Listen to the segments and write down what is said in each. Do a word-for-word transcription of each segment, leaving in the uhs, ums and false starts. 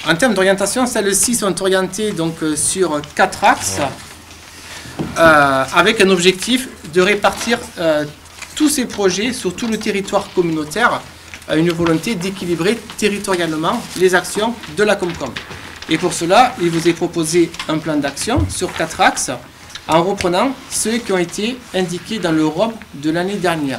En termes d'orientation, celles-ci sont orientées donc sur quatre axes, euh, avec un objectif de répartir euh, tous ces projets sur tout le territoire communautaire, à une volonté d'équilibrer territorialement les actions de la Comcom. Et pour cela, il vous est proposé un plan d'action sur quatre axes, en reprenant ceux qui ont été indiqués dans le R O B de l'année dernière.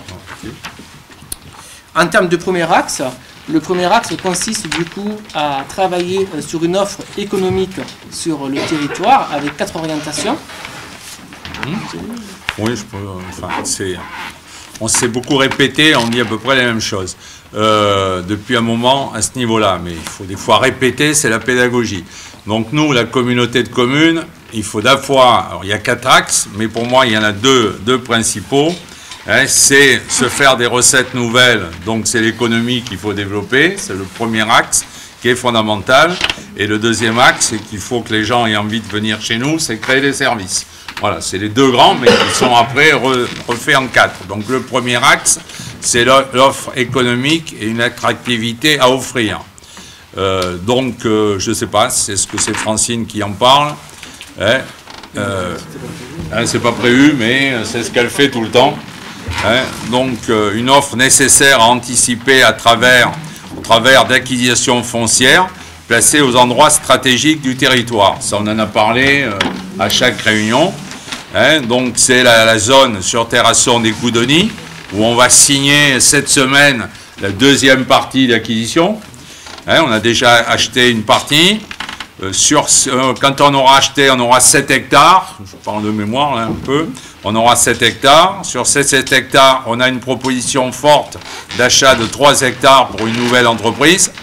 En termes de premier axe, le premier axe consiste du coup à travailler sur une offre économique sur le territoire avec quatre orientations. Mmh. Oui, je peux, enfin, c'est, on s'est beaucoup répété, on dit à peu près les mêmes choses euh, depuis un moment à ce niveau-là, mais il faut des fois répéter, c'est la pédagogie. Donc nous, la communauté de communes, il faut d'à fois, alors il y a quatre axes, mais pour moi il y en a deux, deux principaux. Hein, c'est se faire des recettes nouvelles, donc c'est l'économie qu'il faut développer, c'est le premier axe qui est fondamental. Et le deuxième axe, c'est qu'il faut que les gens aient envie de venir chez nous, c'est créer des services. Voilà, c'est les deux grands, mais qui sont après re, refaits en quatre. Donc le premier axe, c'est l'offre économique et une attractivité à offrir. Euh, donc, euh, je ne sais pas, c'est ce que c'est Francine qui en parle. Hein, euh, hein, c'est pas prévu, mais c'est ce qu'elle fait tout le temps. Hein, donc, euh, une offre nécessaire à anticiper à travers, au travers d'acquisitions foncières placées aux endroits stratégiques du territoire. Ça, on en a parlé euh, à chaque réunion. Hein, donc, c'est la, la zone sur Terrasson des Coudonnies, où on va signer cette semaine la deuxième partie d'acquisition. Hein, on a déjà acheté une partie. Euh, sur, euh, quand on aura acheté, on aura sept hectares. Je parle de mémoire là, un peu. On aura sept hectares. Sur ces sept hectares, on a une proposition forte d'achat de trois hectares pour une nouvelle entreprise.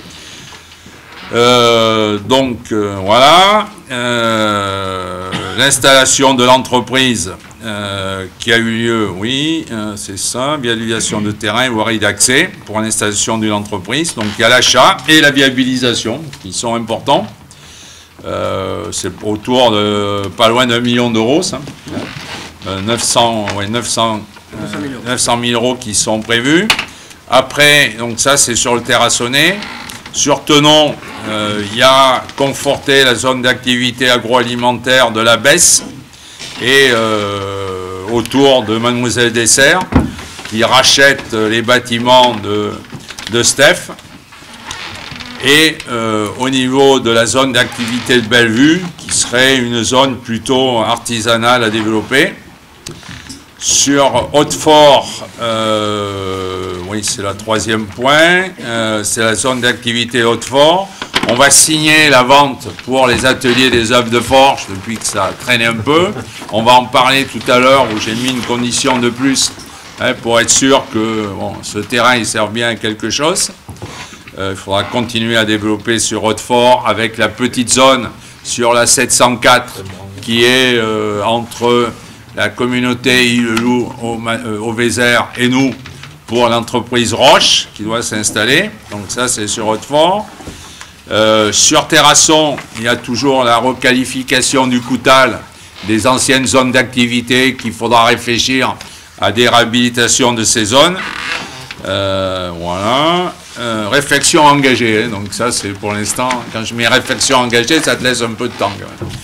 Euh, donc, euh, voilà. Euh, L'installation de l'entreprise euh, qui a eu lieu, oui, euh, c'est ça, viabilisation de terrain et voirie d'accès pour l'installation d'une entreprise. Donc, il y a l'achat et la viabilisation qui sont importants. Euh, c'est autour de pas loin d'un million d'euros, ça. Euh, neuf cents, ouais, neuf cents, euh, neuf cent mille euros qui sont prévus. Après, donc ça, c'est sur le terrassonné. Sur Tenon, il euh, y a conforté la zone d'activité agroalimentaire de la Besse et euh, autour de Mademoiselle Dessert, qui rachète les bâtiments de, de Steph. Et euh, au niveau de la zone d'activité de Bellevue, qui serait une zone plutôt artisanale à développer. Sur Hautefort, euh, oui, c'est le troisième point, euh, c'est la zone d'activité Hautefort. On va signer la vente pour les ateliers des œuvres de forge, depuis que ça traînait un peu. On va en parler tout à l'heure, où j'ai mis une condition de plus, hein, pour être sûr que bon, ce terrain il sert bien à quelque chose. Euh, il faudra continuer à développer sur Hautefort, avec la petite zone sur la sept cent quatre, qui est euh, entre la communauté Île-Loup au, euh, au Vézère et nous, pour l'entreprise Roche qui doit s'installer. Donc ça, c'est sur Hautefort. Euh, sur Terrasson, il y a toujours la requalification du Coutal des anciennes zones d'activité, qu'il faudra réfléchir à des réhabilitations de ces zones. Euh, voilà. Euh, réflexion engagée. Hein. Donc ça, c'est pour l'instant, quand je mets réflexion engagée, ça te laisse un peu de temps. Quand même.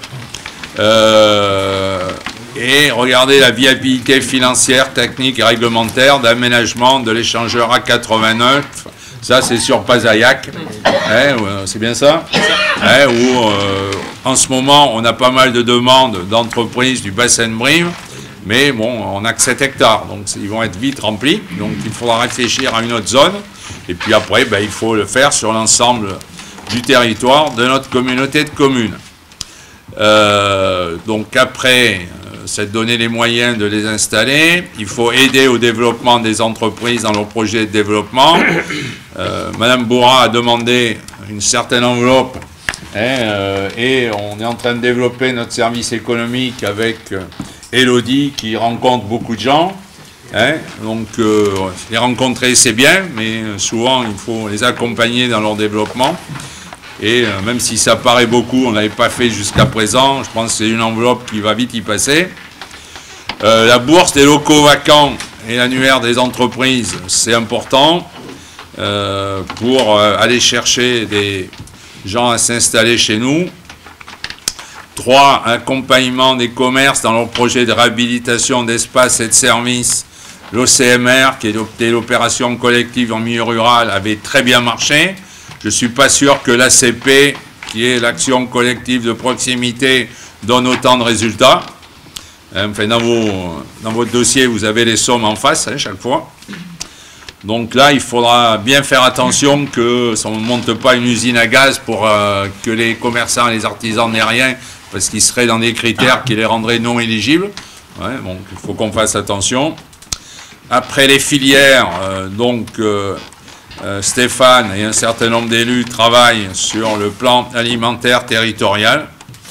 Euh, Et regardez la viabilité financière, technique et réglementaire d'aménagement de l'échangeur A quatre-vingt-neuf. Ça, c'est sur Pazaillac. Hein, c'est bien ça, hein, où euh, en ce moment, on a pas mal de demandes d'entreprises du bassin de Brive. Mais bon, on n'a que sept hectares, donc ils vont être vite remplis. Donc il faudra réfléchir à une autre zone. Et puis après, ben, il faut le faire sur l'ensemble du territoire de notre communauté de communes. Euh, donc après... c'est de donner les moyens de les installer. Il faut aider au développement des entreprises dans leurs projets de développement. Euh, Madame Bourra a demandé une certaine enveloppe, hein, euh, et on est en train de développer notre service économique avec euh, Élodie qui rencontre beaucoup de gens. Hein, donc euh, les rencontrer c'est bien, mais souvent il faut les accompagner dans leur développement. Et euh, même si ça paraît beaucoup, on ne l'avait pas fait jusqu'à présent, je pense que c'est une enveloppe qui va vite y passer. Euh, la bourse des locaux vacants et l'annuaire des entreprises, c'est important euh, pour euh, aller chercher des, gens à s'installer chez nous. Trois, accompagnement des commerces dans leur projet de réhabilitation d'espaces et de services. L'O C M R, qui est l'opération collective en milieu rural, avait très bien marché. Je ne suis pas sûr que l'A C P, qui est l'action collective de proximité, donne autant de résultats. Enfin, dans, vos, dans votre dossier, vous avez les sommes en face, hein, chaque fois. Donc là, il faudra bien faire attention que ça ne monte pas une usine à gaz pour euh, que les commerçants et les artisans n'aient rien, parce qu'ils seraient dans des critères qui les rendraient non éligibles. Ouais, donc il faut qu'on fasse attention. Après les filières, euh, donc euh, euh, Stéphane et un certain nombre d'élus travaillent sur le plan alimentaire territorial.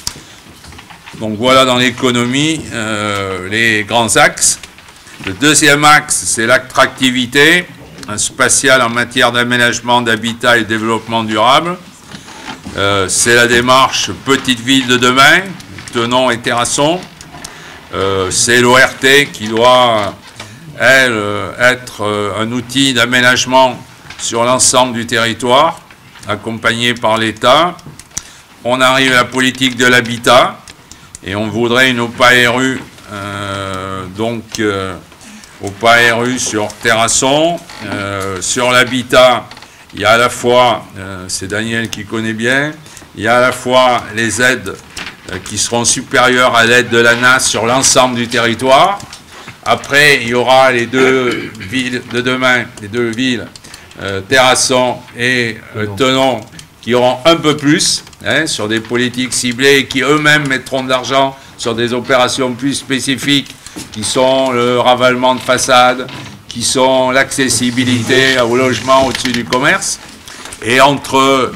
Donc voilà dans l'économie euh, les grands axes. Le deuxième axe, c'est l'attractivité spatiale en matière d'aménagement, d'habitat et de développement durable. Euh, c'est la démarche Petite Ville de demain, Tenon et Terrasson. Euh, c'est l'O R T qui doit, elle, être un outil d'aménagement sur l'ensemble du territoire, accompagné par l'État. On arrive à la politique de l'habitat, et on voudrait une O P A R U, euh, donc euh, O P A R U sur Terrasson. Euh, sur l'habitat, il y a à la fois, euh, c'est Daniel qui connaît bien, il y a à la fois les aides euh, qui seront supérieures à l'aide de l'A N A S sur l'ensemble du territoire. Après, il y aura les deux villes de demain, les deux villes, euh, Terrasson et euh, Tenon, qui auront un peu plus, hein, sur des politiques ciblées et qui eux-mêmes mettront de l'argent sur des opérations plus spécifiques, qui sont le ravalement de façade, qui sont l'accessibilité au logement au-dessus du commerce. Et entre euh,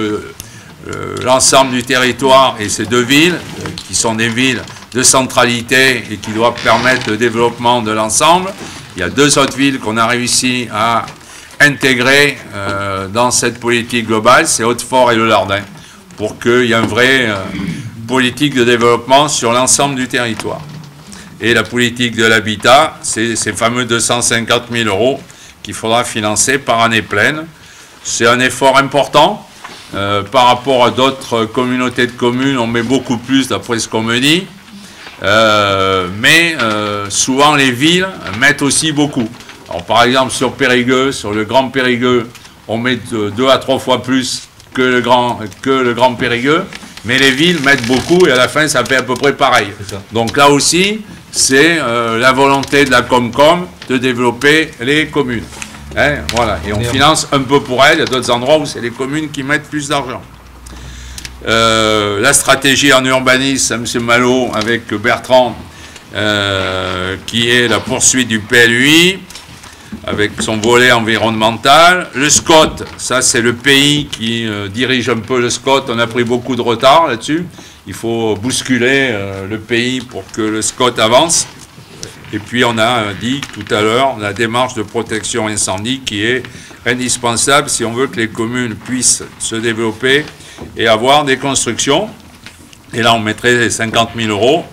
euh, l'ensemble du territoire et ces deux villes, euh, qui sont des villes de centralité et qui doivent permettre le développement de l'ensemble, il y a deux autres villes qu'on a réussi à intégrer euh, dans cette politique globale, c'est Hautefort et le Lardin, pour qu'il y ait une vraie euh, politique de développement sur l'ensemble du territoire. Et la politique de l'habitat, c'est ces fameux deux cent cinquante mille euros qu'il faudra financer par année pleine. C'est un effort important. Euh, par rapport à d'autres communautés de communes, on met beaucoup plus d'après ce qu'on me dit. Euh, mais euh, souvent les villes mettent aussi beaucoup. Alors, par exemple, sur Périgueux, sur le Grand Périgueux, on met deux à trois fois plus que le Grand, que le Grand Périgueux. Mais les villes mettent beaucoup et à la fin, ça fait à peu près pareil. Donc là aussi, c'est euh, la volonté de la Comcom de développer les communes. Hein, voilà. Et on finance un peu pour elles. Il y a d'autres endroits où c'est les communes qui mettent plus d'argent. Euh, la stratégie en urbanisme, M. Malo avec Bertrand, euh, qui est la poursuite du P L U I, avec son volet environnemental. Le S C O T, ça c'est le pays qui euh, dirige un peu le S C O T. On a pris beaucoup de retard là-dessus. Il faut bousculer euh, le pays pour que le S C O T avance. Et puis on a euh, dit tout à l'heure la démarche de protection incendie qui est indispensable si on veut que les communes puissent se développer et avoir des constructions. Et là on mettrait cinquante mille euros.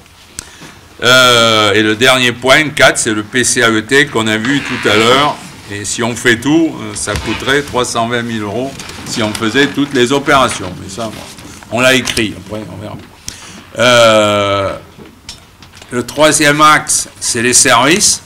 Euh, et le dernier point, quatre, c'est le P C A E T qu'on a vu tout à l'heure. Et si on fait tout, ça coûterait trois cent vingt mille euros si on faisait toutes les opérations. Mais ça, bon, on l'a écrit, après on verra. Euh, le troisième axe, c'est les services.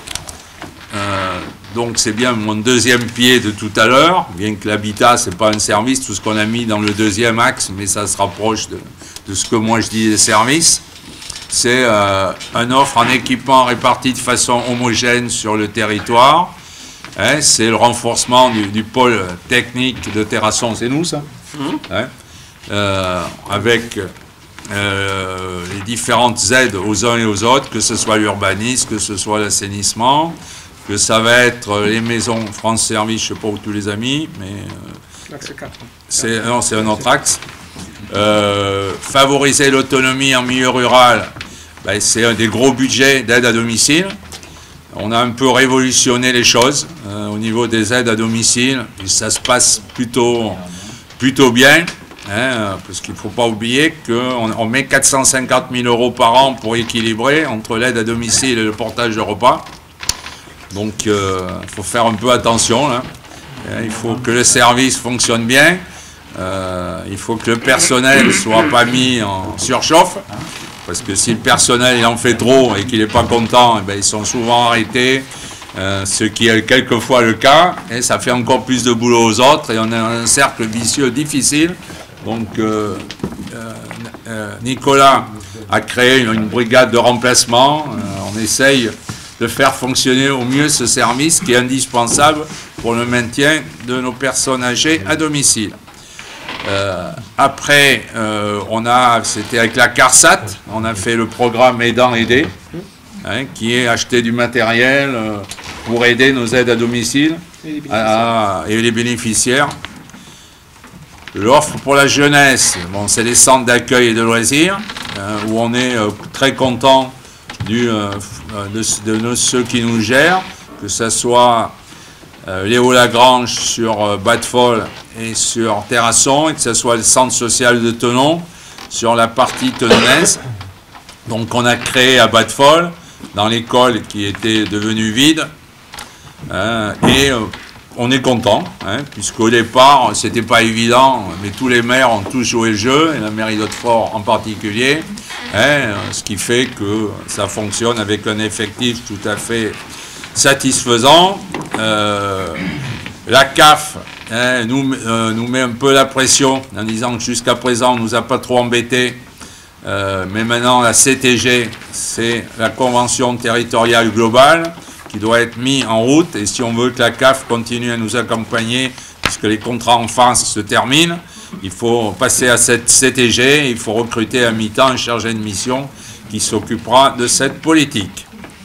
Euh, donc c'est bien mon deuxième pied de tout à l'heure, bien que l'habitat, c'est pas un service, tout ce qu'on a mis dans le deuxième axe, mais ça se rapproche de, de ce que moi je dis des services. C'est euh, une offre en équipement répartie de façon homogène sur le territoire. Hein, c'est le renforcement du, du pôle technique de Terrasson, c'est nous ça, mmh. hein, euh, avec euh, les différentes aides aux uns et aux autres, que ce soit l'urbanisme, que ce soit l'assainissement, que ça va être les maisons France Service, je ne sais pas où tous les amis, mais euh, c'est non, c'est un autre axe. Euh, favoriser l'autonomie en milieu rural, ben, c'est un des gros budgets d'aide à domicile. On a un peu révolutionné les choses euh, au niveau des aides à domicile. Et ça se passe plutôt, plutôt bien, hein, parce qu'il ne faut pas oublier qu'on on met quatre cent cinquante mille euros par an pour équilibrer entre l'aide à domicile et le portage de repas. Donc il euh, faut faire un peu attention là. Il faut que le service fonctionne bien. Euh, il faut que le personnel ne soit pas mis en surchauffe, parce que si le personnel il en fait trop et qu'il n'est pas content, eh bien, ils sont souvent arrêtés, euh, ce qui est quelquefois le cas, et ça fait encore plus de boulot aux autres, et on a un cercle vicieux difficile. Donc euh, euh, euh, Nicolas a créé une, une brigade de remplacement, euh, on essaye de faire fonctionner au mieux ce service qui est indispensable pour le maintien de nos personnes âgées à domicile. Euh, après, euh, on a, c'était avec la CARSAT, on a fait le programme Aidant Aider, hein, qui est acheter du matériel euh, pour aider nos aides à domicile et les, à, et les bénéficiaires. L'offre pour la jeunesse, bon, c'est les centres d'accueil et de loisirs, euh, où on est euh, très content du, euh, de, de, de ceux qui nous gèrent, que ce soit euh, Léo Lagrange sur euh, Bad-Fol et sur Terrasson, et que ce soit le centre social de Tenon sur la partie tenonnaise. Donc on a créé à Bad-Fol, dans l'école qui était devenue vide, euh, et euh, on est content, hein, puisqu'au départ, c'était pas évident, mais tous les maires ont tous joué le jeu, et la mairie d'Hautefort en particulier, hein, ce qui fait que ça fonctionne avec un effectif tout à fait satisfaisant. Euh, la C A F hein, nous, euh, nous met un peu la pression en disant que jusqu'à présent, on ne nous a pas trop embêtés, euh, mais maintenant, la C T G, c'est la Convention territoriale globale, qui doit être mis en route, et si on veut que la C A F continue à nous accompagner, puisque les contrats en face se terminent, il faut passer à cette C T G, il faut recruter à mi-temps un chargé de mission qui s'occupera de cette politique.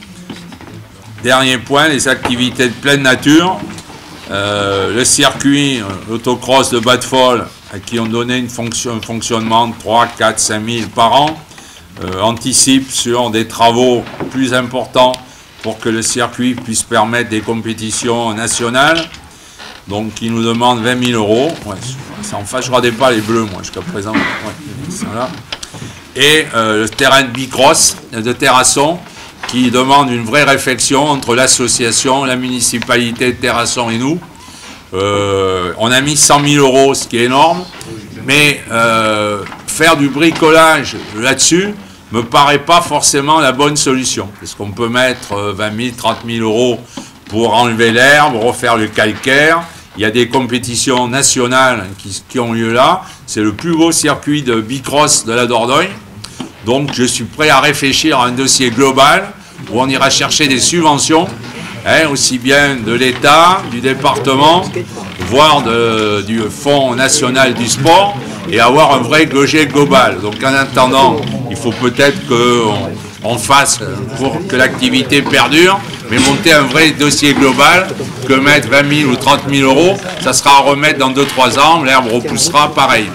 Dernier point, les activités de pleine nature. Euh, le circuit, l'autocross de Bad-Fol, à qui on donnait une fonction, un fonctionnement de trois, quatre, cinq mille par an, euh, anticipe sur des travaux plus importants pour que le circuit puisse permettre des compétitions nationales. Donc, il nous demande vingt mille euros. Ouais, en face, je ne regardais pas les bleus, moi, jusqu'à présent. Ouais, voilà. Et euh, le terrain de bicross de Terrasson, qui demande une vraie réflexion entre l'association, la municipalité de Terrasson et nous. Euh, on a mis cent mille euros, ce qui est énorme, mais euh, faire du bricolage là-dessus me paraît pas forcément la bonne solution, parce qu'on peut mettre vingt mille, trente mille euros pour enlever l'herbe, refaire le calcaire. Il y a des compétitions nationales qui, qui ont lieu là. C'est le plus beau circuit de bicross de la Dordogne. Donc je suis prêt à réfléchir à un dossier global où on ira chercher des subventions, hein, aussi bien de l'État, du département, voire de, du Fonds national du sport, et avoir un vrai projet global. Donc en attendant, il faut peut-être qu'on on fasse, pour que l'activité perdure, mais monter un vrai dossier global, que mettre vingt mille ou trente mille euros, ça sera à remettre dans deux trois ans, l'herbe repoussera pareil.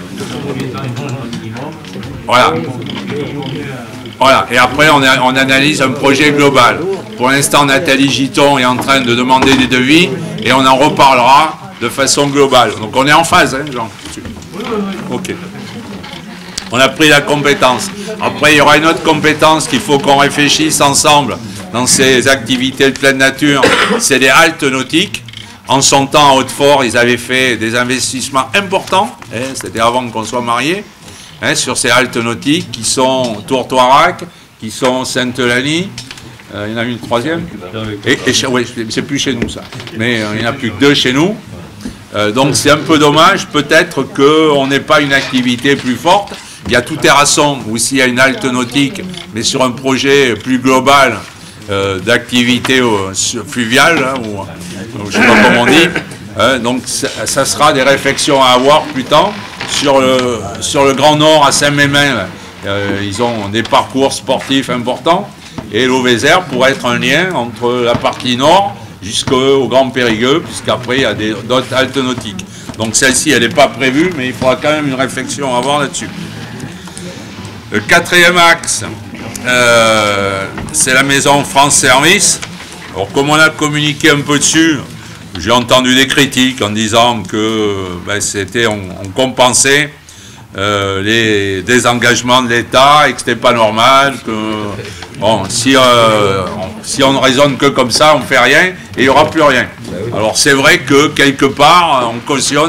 Voilà. Voilà. Et après, on, a, on analyse un projet global. Pour l'instant, Nathalie Giton est en train de demander des devis, et on en reparlera de façon globale. Donc on est en phase, hein, Jean. Ok. On a pris la compétence. Après, il y aura une autre compétence qu'il faut qu'on réfléchisse ensemble dans ces activités de pleine nature. C'est les haltes nautiques. En son temps, à Hautefort, ils avaient fait des investissements importants. Hein, c'était avant qu'on soit mariés. Hein, sur ces haltes nautiques qui sont Tourtoirac, qui sont Sainte-Eulalie. Euh, il y en a une troisième. Et, et oui, c'est plus chez nous ça. Mais euh, il n'y en a plus que deux chez nous. Euh, donc c'est un peu dommage, peut-être qu'on n'ait pas une activité plus forte. Il y a tout Terrasson, où aussi il y a une halte nautique, mais sur un projet plus global euh, d'activité euh, fluviale, hein, ou, ou je ne sais pas comment on dit. Euh, donc ça, ça sera des réflexions à avoir plus tard. Sur le, sur le Grand Nord, à Saint-Mémin, euh, ils ont des parcours sportifs importants, et l'O V S R pourrait être un lien entre la partie nord jusqu'au Grand Périgueux, puisqu'après il y a d'autres haltes nautiques. Donc celle-ci, elle n'est pas prévue, mais il faudra quand même une réflexion à avoir là-dessus. Le quatrième axe, euh, c'est la maison France Service. Alors comme on a communiqué un peu dessus, j'ai entendu des critiques en disant que ben, c'était on, on compensait euh, les désengagements de l'État et que c'était pas normal, que bon, si, euh, on, si on ne raisonne que comme ça, on ne fait rien et il n'y aura plus rien. Alors c'est vrai que quelque part, on cautionne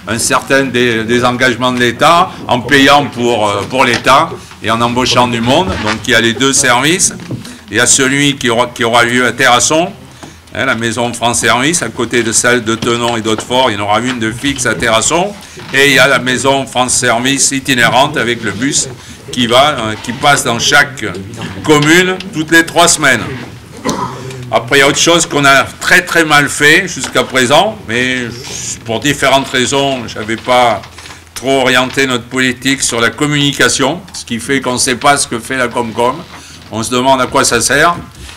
un certain des, des engagements de l'État, en payant pour, pour l'État et en embauchant du monde. Donc il y a les deux services. Il y a celui qui aura, qui aura lieu à Terrasson, hein, la maison France Service, à côté de celle de Tenon et d'Hautefort. Il y en aura une de fixe à Terrasson. Et il y a la maison France Service itinérante avec le bus qui, va, euh, qui passe dans chaque commune toutes les trois semaines. Après, il y a autre chose qu'on a très très mal fait jusqu'à présent, mais pour différentes raisons, je n'avais pas trop orienté notre politique sur la communication, ce qui fait qu'on ne sait pas ce que fait la Comcom. On se demande à quoi ça sert.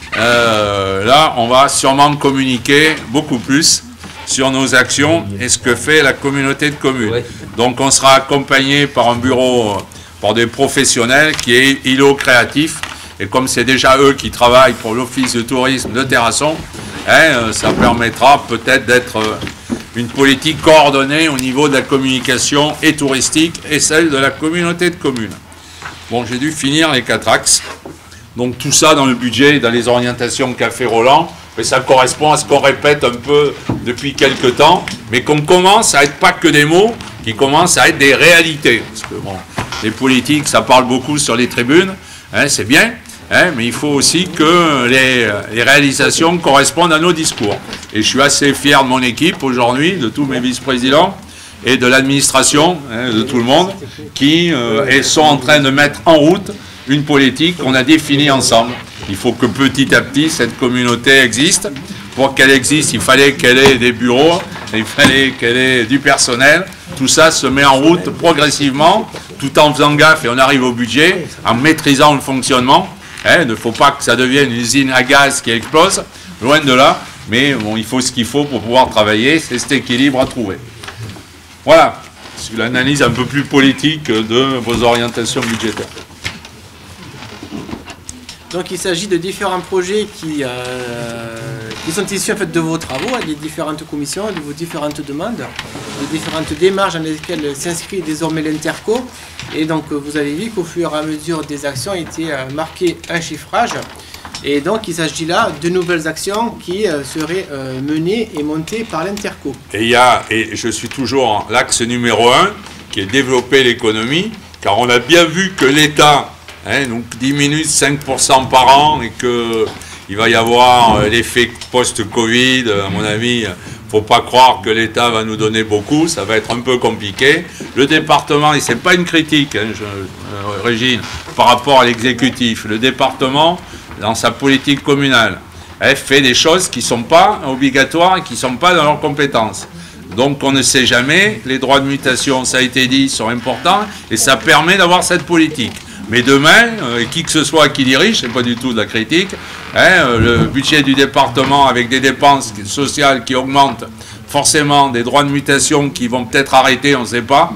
Euh, là, on va sûrement communiquer beaucoup plus sur nos actions et ce que fait la communauté de communes. Donc, on sera accompagné par un bureau, par des professionnels qui est I L O Créatif. Et comme c'est déjà eux qui travaillent pour l'Office de tourisme de Terrasson, hein, ça permettra peut-être d'être une politique coordonnée au niveau de la communication et touristique et celle de la communauté de communes. Bon, j'ai dû finir les quatre axes. Donc tout ça dans le budget et dans les orientations qu'a fait Roland, mais ça correspond à ce qu'on répète un peu depuis quelques temps, mais qu'on commence à être pas que des mots, qui commencent à être des réalités. Parce que bon, les politiques, ça parle beaucoup sur les tribunes, hein, c'est bien, hein, mais il faut aussi que les, les réalisations correspondent à nos discours. Et je suis assez fier de mon équipe aujourd'hui, de tous mes vice-présidents, et de l'administration, hein, de tout le monde, qui euh, sont en train de mettre en route une politique qu'on a définie ensemble. Il faut que petit à petit, cette communauté existe. Pour qu'elle existe, il fallait qu'elle ait des bureaux, il fallait qu'elle ait du personnel. Tout ça se met en route progressivement, tout en faisant gaffe, et on arrive au budget, en maîtrisant le fonctionnement. Hein, il ne faut pas que ça devienne une usine à gaz qui explose, loin de là, mais bon, il faut ce qu'il faut pour pouvoir travailler, c'est cet équilibre à trouver. Voilà, c'est l'analyse un peu plus politique de vos orientations budgétaires. Donc il s'agit de différents projets qui, euh, qui sont issus en fait, de vos travaux, des différentes commissions, de vos différentes demandes, de différentes démarches dans lesquelles s'inscrit désormais l'Interco. Et donc vous avez vu qu'au fur et à mesure des actions était euh, marqué un chiffrage. Et donc il s'agit là de nouvelles actions qui euh, seraient euh, menées et montées par l'Interco. Et, il y a, et je suis toujours en l'axe numéro un, qui est développer l'économie, car on a bien vu que l'État... Hein, donc diminue de cinq pour cent par an et qu'il va y avoir euh, l'effet post-Covid. À mon avis, il ne faut pas croire que l'État va nous donner beaucoup, ça va être un peu compliqué. Le département, et ce n'est pas une critique, hein, je, euh, Régine, par rapport à l'exécutif, le département, dans sa politique communale, elle fait des choses qui ne sont pas obligatoires et qui ne sont pas dans leurs compétences. Donc on ne sait jamais, les droits de mutation, ça a été dit, sont importants et ça permet d'avoir cette politique. Mais demain, euh, qui que ce soit qui dirige, c'est pas du tout de la critique, hein, euh, le budget du département avec des dépenses sociales qui augmentent, forcément des droits de mutation qui vont peut-être arrêter, on ne sait pas,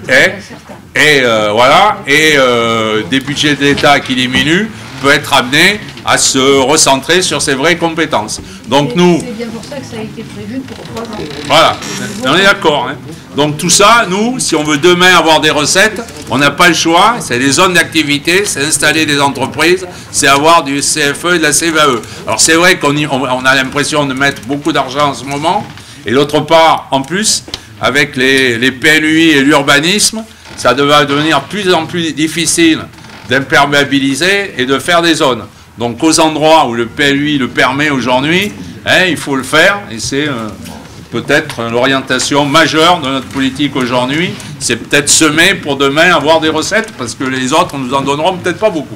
et, et euh, voilà, et euh, des budgets de l'État qui diminuent, peut être amené à se recentrer sur ses vraies compétences. Donc nous... C'est bien pour ça que ça a été prévu pour trois ans. Voilà, on est d'accord. Hein. Donc tout ça, nous, si on veut demain avoir des recettes, on n'a pas le choix, c'est des zones d'activité, c'est installer des entreprises, c'est avoir du C F E et de la C V A E. Alors c'est vrai qu'on on, on a l'impression de mettre beaucoup d'argent en ce moment, et d'autre part, en plus, avec les, les P L U I et l'urbanisme, ça va devenir de plus en plus difficile d'imperméabiliser et de faire des zones. Donc aux endroits où le P L U I le permet aujourd'hui, hein, il faut le faire, et c'est euh, peut-être l'orientation majeure de notre politique aujourd'hui, c'est peut-être semer pour demain avoir des recettes, parce que les autres, nous en donneront peut-être pas beaucoup.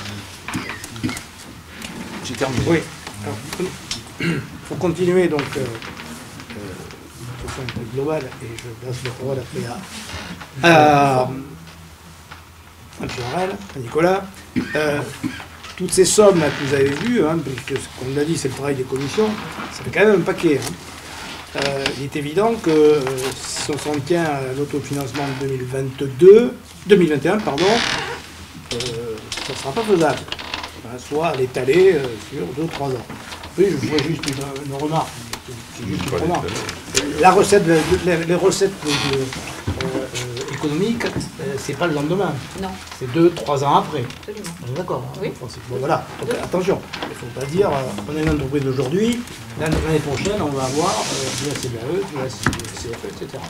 J'ai terminé. Oui. Il faut continuer donc euh, euh, de façon globale, et je passe le parole après à, à, à Pierre, à Nicolas. Euh, toutes ces sommes là, que vous avez vues, hein, puisque comme on l'a dit, c'est le travail des commissions, ça fait quand même un paquet. Hein. Euh, il est évident que euh, si on s'en tient à l'autofinancement de deux mille vingt-deux, deux mille vingt et un, pardon, euh, ça ne sera pas faisable. Hein, soit à l'étaler euh, sur deux ou trois ans. Oui, je voudrais juste une, une remarque. C'est juste une remarque. La recette, les, les recettes de, de, euh, économiques, euh, c'est pas le lendemain. Non. C'est deux, trois ans après. Absolument. On est d'accord. Hein, oui. Enfin, bon, voilà. Donc, attention. Il ne faut pas dire, euh, on est une entreprise d'aujourd'hui, l'année prochaine, on va avoir euh, de la C V A E, de la C F E, et cetera.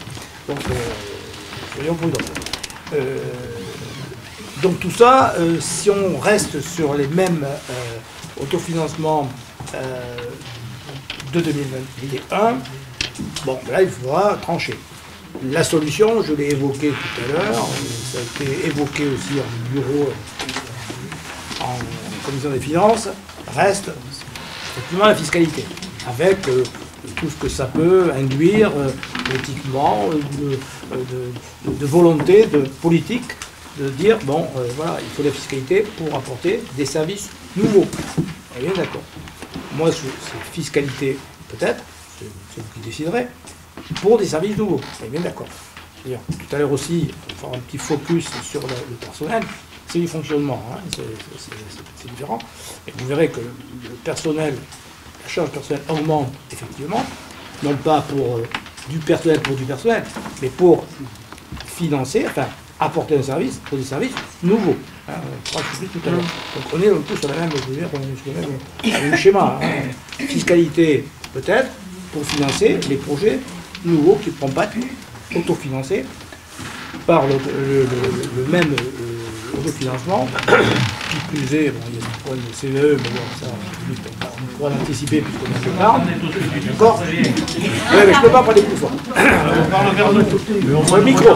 Donc, euh, soyons prudents. Euh, donc tout ça, euh, si on reste sur les mêmes euh, autofinancements euh, de deux mille vingt et un, bon, là, il faudra trancher. La solution, je l'ai évoquée tout à l'heure, ça a été évoqué aussi en bureau, en commission des finances, reste effectivement la fiscalité, avec euh, tout ce que ça peut induire euh, politiquement, euh, de, de, de, de volonté, de politique, de dire, bon, euh, voilà, il faut la fiscalité pour apporter des services nouveaux. On est bien d'accord. Moi, c'est fiscalité, peut-être, c'est vous qui déciderez, pour des services nouveaux. On est bien d'accord. Tout à l'heure aussi, on va faire un petit focus sur le, le personnel. C'est du fonctionnement, hein, c'est différent. Et vous verrez que le, le personnel, la charge personnelle augmente effectivement, non pas pour euh, du personnel pour du personnel, mais pour financer, enfin, apporter un service pour des services nouveaux. Hein, on pourra expliquer tout à l'heure. Donc on est un peu sur la même, je veux dire, on est sur le même, le même schéma. Hein. Fiscalité, peut-être, pour financer les projets nouveaux qui ne pourront pas être autofinancés par le, le, le, le même euh, autofinancement. Qui plus est, bon, il y a des problèmes de C V E, mais bon, ça, on pourra l'anticiper puisqu'on en parle. D'accord? Oui, mais je ne peux pas parler plus fort. Sur le micro.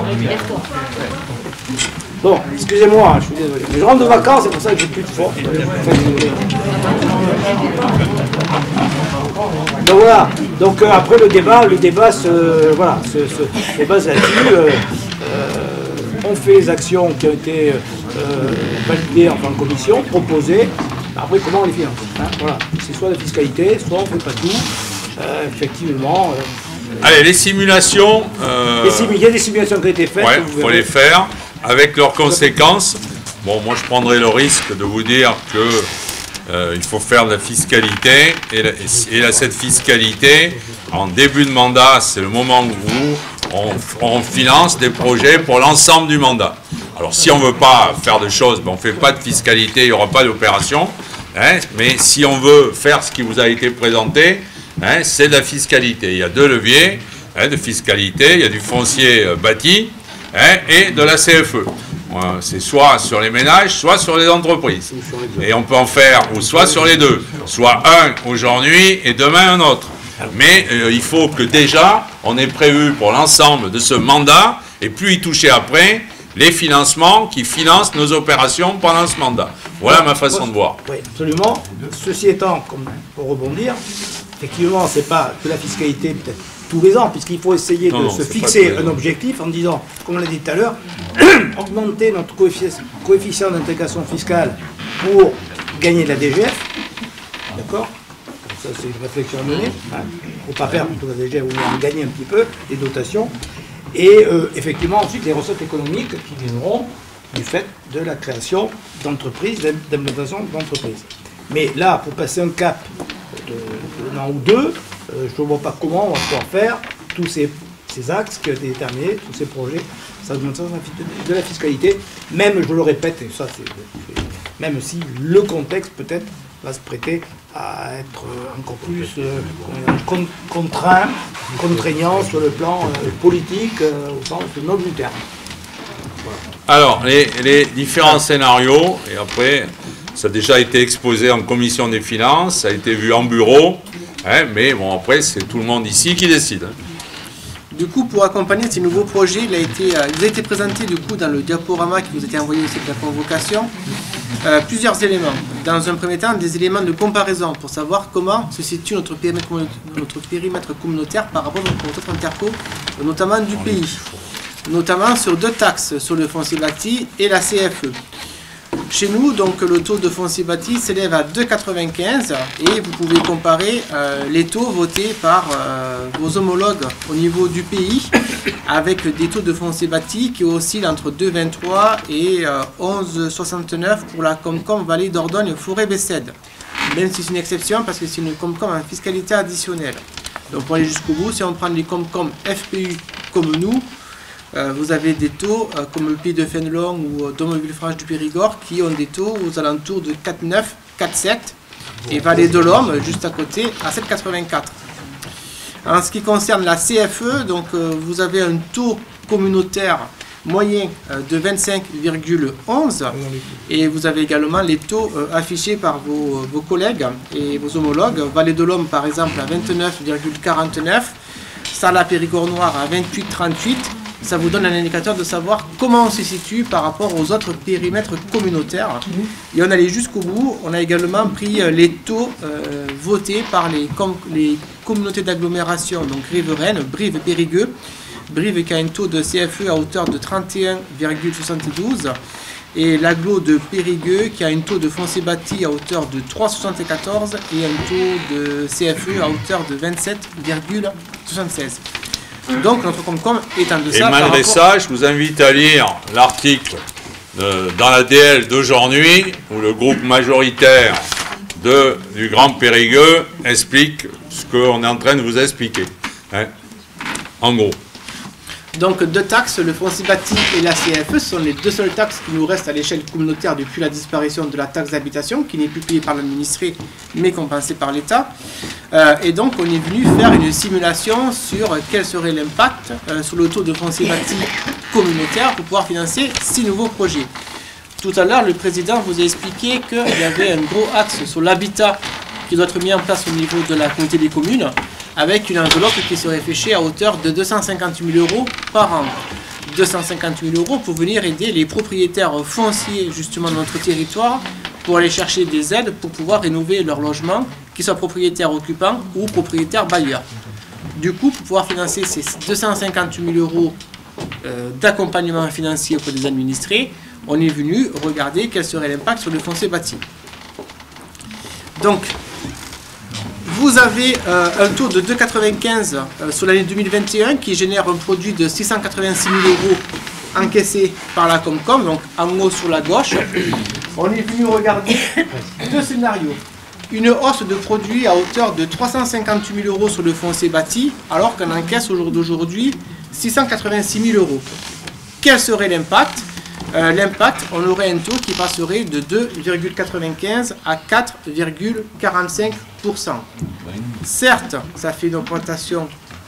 Bon, excusez-moi, je suis désolé. Mais je rentre de vacances, c'est pour ça que j'ai plus de force. Donc voilà. Donc euh, après le débat, le débat se, voilà, se, se, se base là-dessus. Euh, euh, on fait les actions qui ont été euh, validées enfin, en commission, proposées. Après, comment on les finance, hein, voilà. C'est soit la fiscalité, soit on ne fait pas tout. Euh, effectivement. Euh, Allez, les simulations. Euh... Les simu il y a des simulations qui ont été faites. Ouais, il faut les faire avec leurs conséquences. Bon, moi, je prendrai le risque de vous dire que euh, il faut faire de la fiscalité. Et, la, et la, cette fiscalité, en début de mandat, c'est le moment où on, on finance des projets pour l'ensemble du mandat. Alors, si on ne veut pas faire de choses, ben, on ne fait pas de fiscalité, il n'y aura pas d'opération. Hein, mais si on veut faire ce qui vous a été présenté, hein, c'est de la fiscalité. Il y a deux leviers hein, de fiscalité. Il y a du foncier euh, bâti hein, et de la C F E. Euh, c'est soit sur les ménages, soit sur les entreprises. Et on peut en faire, ou soit sur les deux. Soit un aujourd'hui et demain un autre. Mais euh, il faut que déjà, on ait prévu pour l'ensemble de ce mandat, et puis y toucher après, les financements qui financent nos opérations pendant ce mandat. Voilà ma façon de voir. Oui, absolument. Ceci étant, comme pour rebondir, effectivement, c'est pas que la fiscalité peut-être tous les ans, puisqu'il faut essayer non, de non, se fixer un objectif en disant, comme on l'a dit tout à l'heure, augmenter notre coefficient d'intégration fiscale pour gagner de la D G F. D'accord? Ça, c'est une réflexion à mener. Hein. Il ne faut pas perdre toute la D G F, on va gagner un petit peu les dotations. Et euh, effectivement, ensuite, les recettes économiques qui viendront du fait de la création d'entreprises, d'implantation d'entreprises. Mais là, pour passer un cap d'un an ou deux, euh, je ne vois pas comment on va pouvoir faire tous ces, ces axes qui ont été déterminés, tous ces projets, ça augmente de la fiscalité, même, je le répète, et ça c'est même si le contexte peut-être va se prêter à être encore plus euh, con, contraint, contraignant sur le plan euh, politique, euh, au sens noble du terme. Voilà. Alors, les, les différents scénarios, et après, ça a déjà été exposé en commission des finances, ça a été vu en bureau, hein, mais bon, après, c'est tout le monde ici qui décide. Hein. Du coup, pour accompagner ces nouveaux projets, il a été, euh, il a été présenté du coup dans le diaporama qui vous a été envoyé aussi de la convocation, euh, plusieurs éléments. Dans un premier temps, des éléments de comparaison pour savoir comment se situe notre périmètre, notre périmètre communautaire par rapport aux autres interco, notamment du pays. Notamment sur deux taxes, sur le foncier bâti et la C F E. Chez nous, donc, le taux de foncier bâti s'élève à deux virgule quatre-vingt-quinze et vous pouvez comparer euh, les taux votés par euh, vos homologues au niveau du pays avec des taux de foncier bâti qui oscillent entre deux virgule vingt-trois et euh, onze virgule soixante-neuf pour la Comcom Vallée d'Ordogne Forêt-Bessède. Même si c'est une exception parce que c'est une Comcom en fiscalité additionnelle. Donc pour aller jusqu'au bout, si on prend les Comcom F P U comme nous, Euh, vous avez des taux euh, comme le Pays de Fénelon ou euh, Dôme Villefranche du Périgord qui ont des taux aux alentours de quatre virgule neuf, quatre virgule sept et Vallée de l'Homme juste à côté à sept virgule quatre-vingt-quatre. En ce qui concerne la C F E, donc, euh, vous avez un taux communautaire moyen euh, de vingt-cinq virgule onze et vous avez également les taux euh, affichés par vos, vos collègues et vos homologues. Vallée de l'Homme par exemple à vingt-neuf virgule quarante-neuf, Sarlat Périgord Noir à vingt-huit virgule trente-huit. Ça vous donne un indicateur de savoir comment on se situe par rapport aux autres périmètres communautaires. Et on allait jusqu'au bout. On a également pris les taux euh, votés par les, com les communautés d'agglomération, donc riveraines, Brive et Périgueux. Brive qui a un taux de C F E à hauteur de trente et un virgule soixante-douze et l'agglo de Périgueux qui a un taux de foncier bâti à hauteur de trois virgule soixante-quatorze et un taux de C F E à hauteur de vingt-sept virgule soixante-seize. Donc notre Comcom est en deçà. Et malgré rapport... ça, je vous invite à lire l'article dans la D L d'aujourd'hui où le groupe majoritaire de, du Grand Périgueux explique ce qu'on est en train de vous expliquer. Hein, en gros. Donc deux taxes, le foncier bâti et la C F E, sont les deux seules taxes qui nous restent à l'échelle communautaire depuis la disparition de la taxe d'habitation, qui n'est plus payée par l'administré, mais compensée par l'État. Euh, et donc on est venu faire une simulation sur quel serait l'impact euh, sur le taux de foncier bâti communautaire pour pouvoir financer six nouveaux projets. Tout à l'heure, le président vous a expliqué qu'il y avait un gros axe sur l'habitat qui doit être mis en place au niveau de la communauté des communes, avec une enveloppe qui serait fléchée à hauteur de deux cent cinquante mille euros par an. deux cent cinquante mille euros pour venir aider les propriétaires fonciers justement de notre territoire pour aller chercher des aides pour pouvoir rénover leur logement, qu'ils soient propriétaires occupants ou propriétaires bailleurs. Du coup, pour pouvoir financer ces deux cent cinquante mille euros euh, d'accompagnement financier auprès des administrés, on est venu regarder quel serait l'impact sur le foncier bâti. Donc, vous avez euh, un taux de deux virgule quatre-vingt-quinze euh, sur l'année deux mille vingt et un qui génère un produit de six cent quatre-vingt-six mille euros encaissés par la Comcom, donc en haut sur la gauche. On est venu regarder deux scénarios. Une hausse de produit à hauteur de trois cent cinquante mille euros sur le foncier bâti, alors qu'on encaisse au jour d'aujourd'hui six cent quatre-vingt-six mille euros. Quel serait l'impact ? Euh, L'impact, on aurait un taux qui passerait de deux virgule quatre-vingt-quinze à quatre virgule quarante-cinq pour cent. Certes, ça fait une augmentation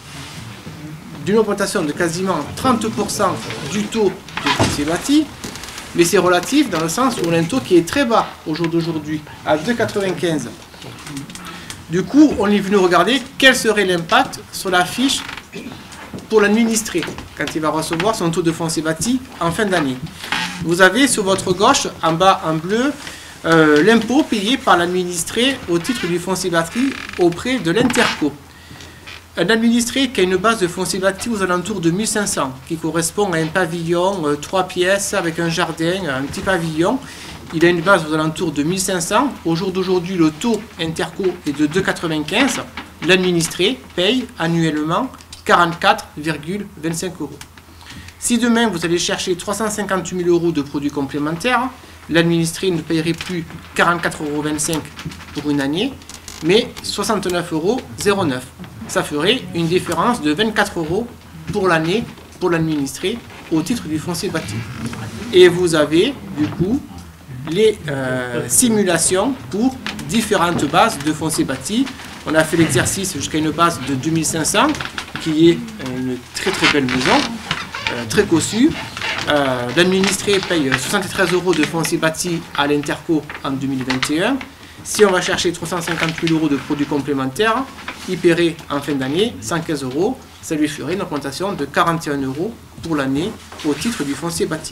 d'une augmentation de quasiment trente pour cent du taux du foncier bâti, mais c'est relatif dans le sens où on a un taux qui est très bas au jour d'aujourd'hui, à deux virgule quatre-vingt-quinze. Du coup, on est venu regarder quel serait l'impact sur la fiche pour l'administré, quand il va recevoir son taux de foncier bâti en fin d'année. Vous avez sur votre gauche, en bas en bleu, euh, l'impôt payé par l'administré au titre du foncier bâti auprès de l'Interco. Un administré qui a une base de foncier bâti aux alentours de mille cinq cents, qui correspond à un pavillon, euh, trois pièces avec un jardin, un petit pavillon. Il a une base aux alentours de mille cinq cents. Au jour d'aujourd'hui, le taux Interco est de deux virgule quatre-vingt-quinze. L'administré paye annuellement quarante-quatre virgule vingt-cinq euros. Si demain vous allez chercher trois cent cinquante mille euros de produits complémentaires, l'administré ne paierait plus quarante-quatre euros vingt-cinq pour une année, mais soixante-neuf euros zéro neuf. Ça ferait une différence de vingt-quatre euros pour l'année pour l'administré au titre du foncier bâti. Et vous avez du coup les euh, simulations pour différentes bases de foncier bâti. On a fait l'exercice jusqu'à une base de deux mille cinq cents, qui est une très très belle maison, euh, très cossue. Euh, L'administré paye soixante-treize euros de foncier bâti à l'Interco en deux mille vingt et un. Si on va chercher trois cent cinquante mille euros de produits complémentaires, il paierait en fin d'année cent quinze euros. Ça lui ferait une augmentation de quarante et un euros pour l'année au titre du foncier bâti.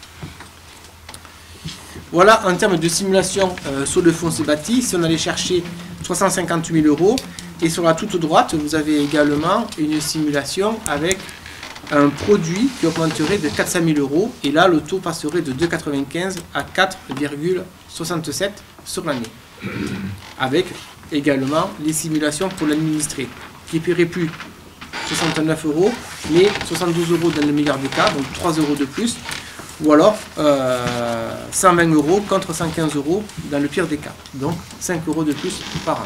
Voilà en termes de simulation euh, sur le foncier bâti. Si on allait chercher trois cent cinquante mille euros, et sur la toute droite, vous avez également une simulation avec un produit qui augmenterait de quatre cent mille euros. Et là, le taux passerait de deux virgule quatre-vingt-quinze à quatre virgule soixante-sept sur l'année. Avec également les simulations pour l'administré, qui ne paierait plus soixante-neuf euros, mais soixante-douze euros dans le meilleur des cas, donc trois euros de plus. Ou alors euh, cent vingt euros contre cent quinze euros dans le pire des cas. Donc cinq euros de plus par an.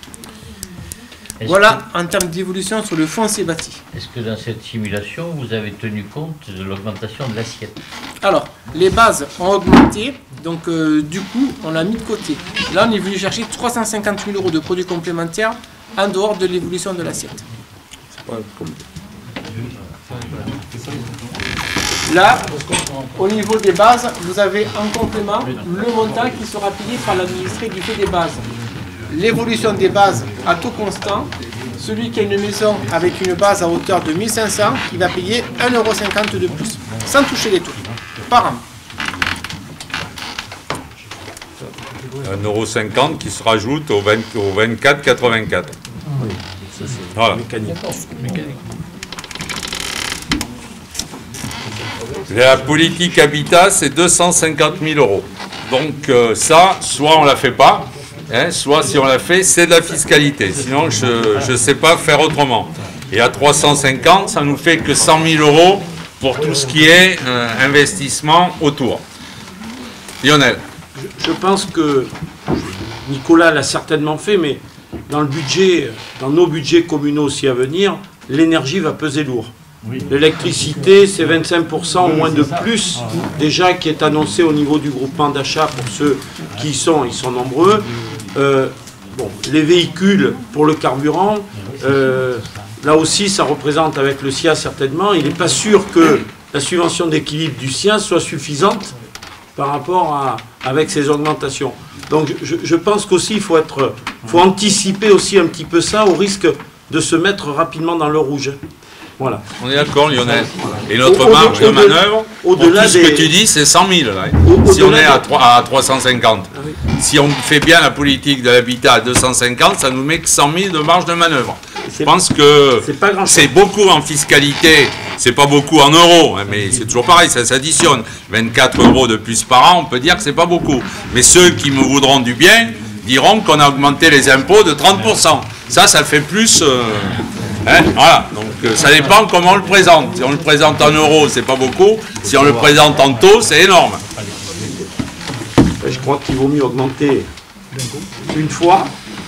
Voilà en termes d'évolution sur le foncier bâti. Est-ce que dans cette simulation, vous avez tenu compte de l'augmentation de l'assiette? Alors, les bases ont augmenté, donc euh, du coup, on l'a mis de côté. Là, on est venu chercher trois cent cinquante mille euros de produits complémentaires en dehors de l'évolution de l'assiette. Là, au niveau des bases, vous avez en complément le montant qui sera payé par l'administré du fait des bases. L'évolution des bases à taux constant, celui qui a une maison avec une base à hauteur de mille cinq cents, il va payer un euro cinquante de plus, sans toucher les taux, par an. un euro cinquante qui se rajoute au, vingt, au vingt-quatre quatre-vingt-quatre. Oui, ça c'est voilà. mécanique. mécanique. La politique habitat, c'est deux cent cinquante mille euros. Donc euh, ça, soit on ne la fait pas, hein, soit si on la fait, c'est de la fiscalité. Sinon, je ne sais pas faire autrement. Et à trois cent cinquante, ça nous fait que cent mille euros pour tout ce qui est euh, investissement autour. Lionel. Je, je pense que Nicolas l'a certainement fait, mais dans le budget, dans nos budgets communaux aussi à venir, l'énergie va peser lourd. Oui. L'électricité, c'est vingt-cinq pour cent au moins de plus, déjà qui est annoncé au niveau du groupement d'achat pour ceux qui y sont, ils sont nombreux. Euh, bon, les véhicules pour le carburant, euh, là aussi ça représente avec le S I A certainement, il n'est pas sûr que la subvention d'équilibre du S I A soit suffisante par rapport à avec ces augmentations. Donc je, je pense qu'aussi il faut être, faut anticiper aussi un petit peu ça au risque de se mettre rapidement dans le rouge. Voilà. On est d'accord, Lionel. Et notre au, marge au, de manœuvre, au delà tout ce des... que tu dis, c'est cent mille. Là. Au, si on est à, à trois cent cinquante. Ah, oui. Si on fait bien la politique de l'habitat à deux cent cinquante, ça nous met que cent mille de marge de manœuvre. Je pense que c'est beaucoup en fiscalité, c'est pas beaucoup en euros, hein, mais c'est toujours pareil, ça s'additionne. vingt-quatre euros de plus par an, on peut dire que c'est pas beaucoup. Mais ceux qui me voudront du bien diront qu'on a augmenté les impôts de trente pour cent. Ça, ça fait plus... Euh, hein, voilà, donc euh, ça dépend comment on le présente. Si on le présente en euros, c'est pas beaucoup. Si on le présente en taux, c'est énorme. Je crois qu'il vaut mieux augmenter une fois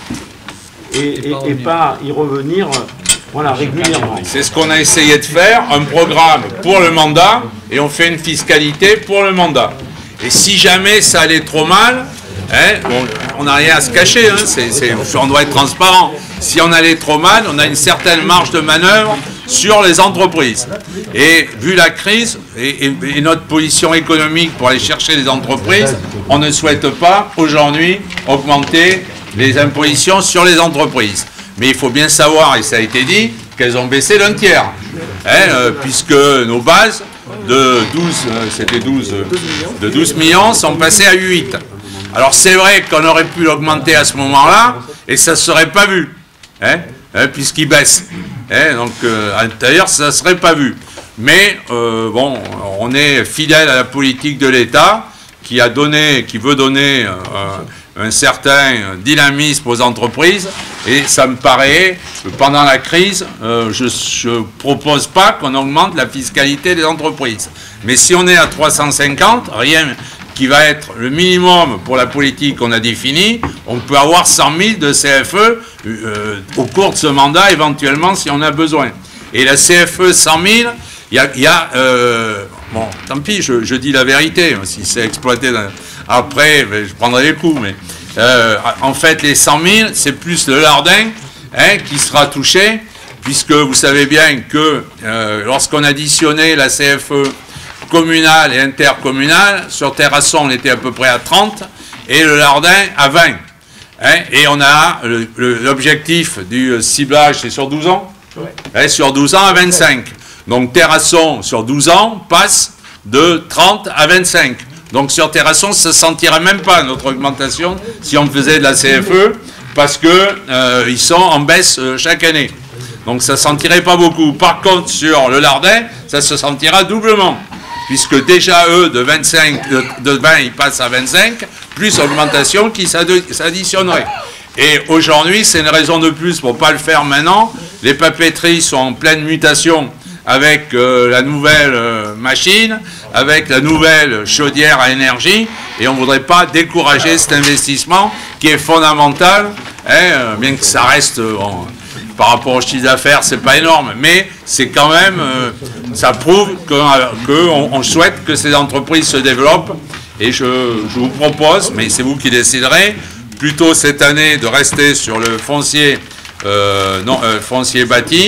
et, et, et pas y revenir voilà, régulièrement. C'est ce qu'on a essayé de faire, un programme pour le mandat, et on fait une fiscalité pour le mandat. Et si jamais ça allait trop mal, hein, bon, on n'a rien à se cacher, hein, c'est, c'est, on doit être transparent. Si on allait trop mal, on a une certaine marge de manœuvre sur les entreprises. Et vu la crise et, et, et notre position économique pour aller chercher les entreprises, on ne souhaite pas aujourd'hui augmenter les impositions sur les entreprises. Mais il faut bien savoir, et ça a été dit, qu'elles ont baissé d'un tiers, hein, euh, puisque nos bases de douze, euh, c'était douze, euh, de douze millions sont passées à huit. Alors c'est vrai qu'on aurait pu l'augmenter à ce moment-là, et ça ne serait pas vu, hein, hein, puisqu'il baisse. Hein, donc euh, à l'intérieur, ça ne serait pas vu. Mais euh, bon, on est fidèle à la politique de l'État, qui a donné, qui veut donner euh, un certain dynamisme aux entreprises, et ça me paraît, pendant la crise, euh, je ne propose pas qu'on augmente la fiscalité des entreprises. Mais si on est à trois cent cinquante, rien qui va être le minimum pour la politique qu'on a définie, on peut avoir cent mille de C F E euh, au cours de ce mandat, éventuellement, si on a besoin. Et la C F E cent mille, il y a... Y a euh, bon, tant pis, je, je dis la vérité, si c'est exploité dans, après, je prendrai les coups, mais euh, en fait, les cent mille, c'est plus le Lardin hein, qui sera touché, puisque vous savez bien que euh, lorsqu'on additionnait la C F E communale et intercommunale, sur Terrasson, on était à peu près à trente, et le Lardin à vingt. Hein, et on a le, le, l'objectif du ciblage, c'est sur douze ans ouais. hein, sur douze ans à vingt-cinq. Donc Terrasson, sur douze ans, passe de trente à vingt-cinq. Donc sur Terrasson, ça ne se sentirait même pas notre augmentation si on faisait de la C F E, parce qu'ils euh, sont en baisse euh, chaque année. Donc ça ne se sentirait pas beaucoup. Par contre, sur le Lardin, ça se sentira doublement, puisque déjà eux, de vingt-cinq, de, de vingt, ils passent à vingt-cinq, plus augmentation qui s'additionnerait. Et aujourd'hui, c'est une raison de plus pour ne pas le faire maintenant. Les papeteries sont en pleine mutation avec euh, la nouvelle euh, machine, avec la nouvelle chaudière à énergie, et on ne voudrait pas décourager cet investissement qui est fondamental, hein, euh, bien que ça reste, euh, par rapport au chiffre d'affaires, c'est pas énorme, mais c'est quand même, euh, ça prouve qu'on que on souhaite que ces entreprises se développent, et je, je vous propose, mais c'est vous qui déciderez, plutôt cette année de rester sur le foncier, euh, non, euh, foncier bâti,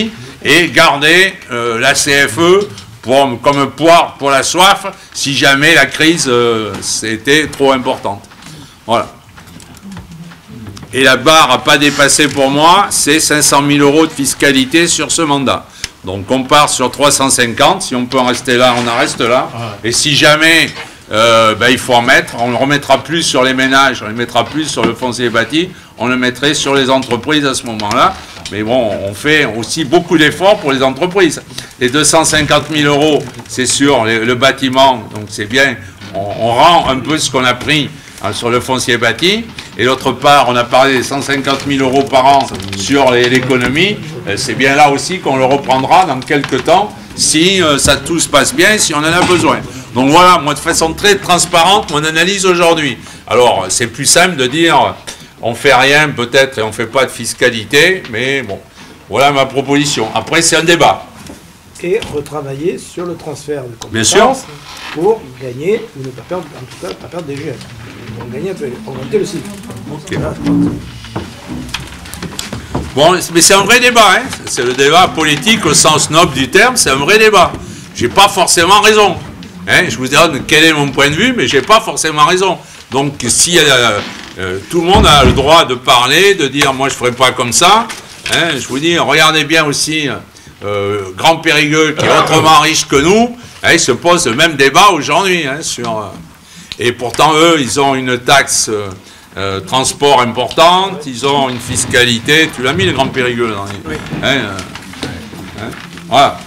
et garder euh, la C F E pour, comme poire pour la soif si jamais la crise euh, était trop importante. Voilà. Et la barre à pas dépasser pour moi, c'est cinq cent mille euros de fiscalité sur ce mandat. Donc on part sur trois cent cinquante, si on peut en rester là, on en reste là. Et si jamais euh, ben, il faut en mettre, on ne remettra plus sur les ménages, on ne le mettra plus sur le foncier bâti, on le mettrait sur les entreprises à ce moment-là. Mais bon, on fait aussi beaucoup d'efforts pour les entreprises. Les deux cent cinquante mille euros, c'est sur les, le bâtiment, donc c'est bien, on, on rend un peu ce qu'on a pris hein, sur le foncier bâti. Et d'autre part, on a parlé des cent cinquante mille euros par an sur l'économie. C'est bien là aussi qu'on le reprendra dans quelques temps, si euh, ça tout se passe bien, si on en a besoin. Donc voilà, moi de façon très transparente, mon analyse aujourd'hui. Alors, c'est plus simple de dire, on fait rien peut-être et on fait pas de fiscalité, mais bon, voilà ma proposition. Après, c'est un débat. Et retravailler sur le transfert de compétences Bien sûr. Pour gagner, ou ne pas perdre, en tout cas, pas perdre des jeunes. Pour gagner un peu, augmenter le cycle. Okay. Bon, mais c'est un vrai débat, hein. C'est le débat politique au sens noble du terme, c'est un vrai débat. J'ai pas forcément raison. Hein. Je vous donne quel est mon point de vue, mais j'ai pas forcément raison. Donc si euh, euh, tout le monde a le droit de parler, de dire moi je ferai pas comme ça, hein, je vous dis, regardez bien aussi euh, Grand Périgueux qui est autrement riche que nous, hein, ils se posent le même débat aujourd'hui hein, sur. Euh, et pourtant eux, ils ont une taxe. Euh, Euh, transport importante, ils ont une fiscalité, tu l'as mis le Grand Périgueux là, oui. hein, euh, hein, voilà.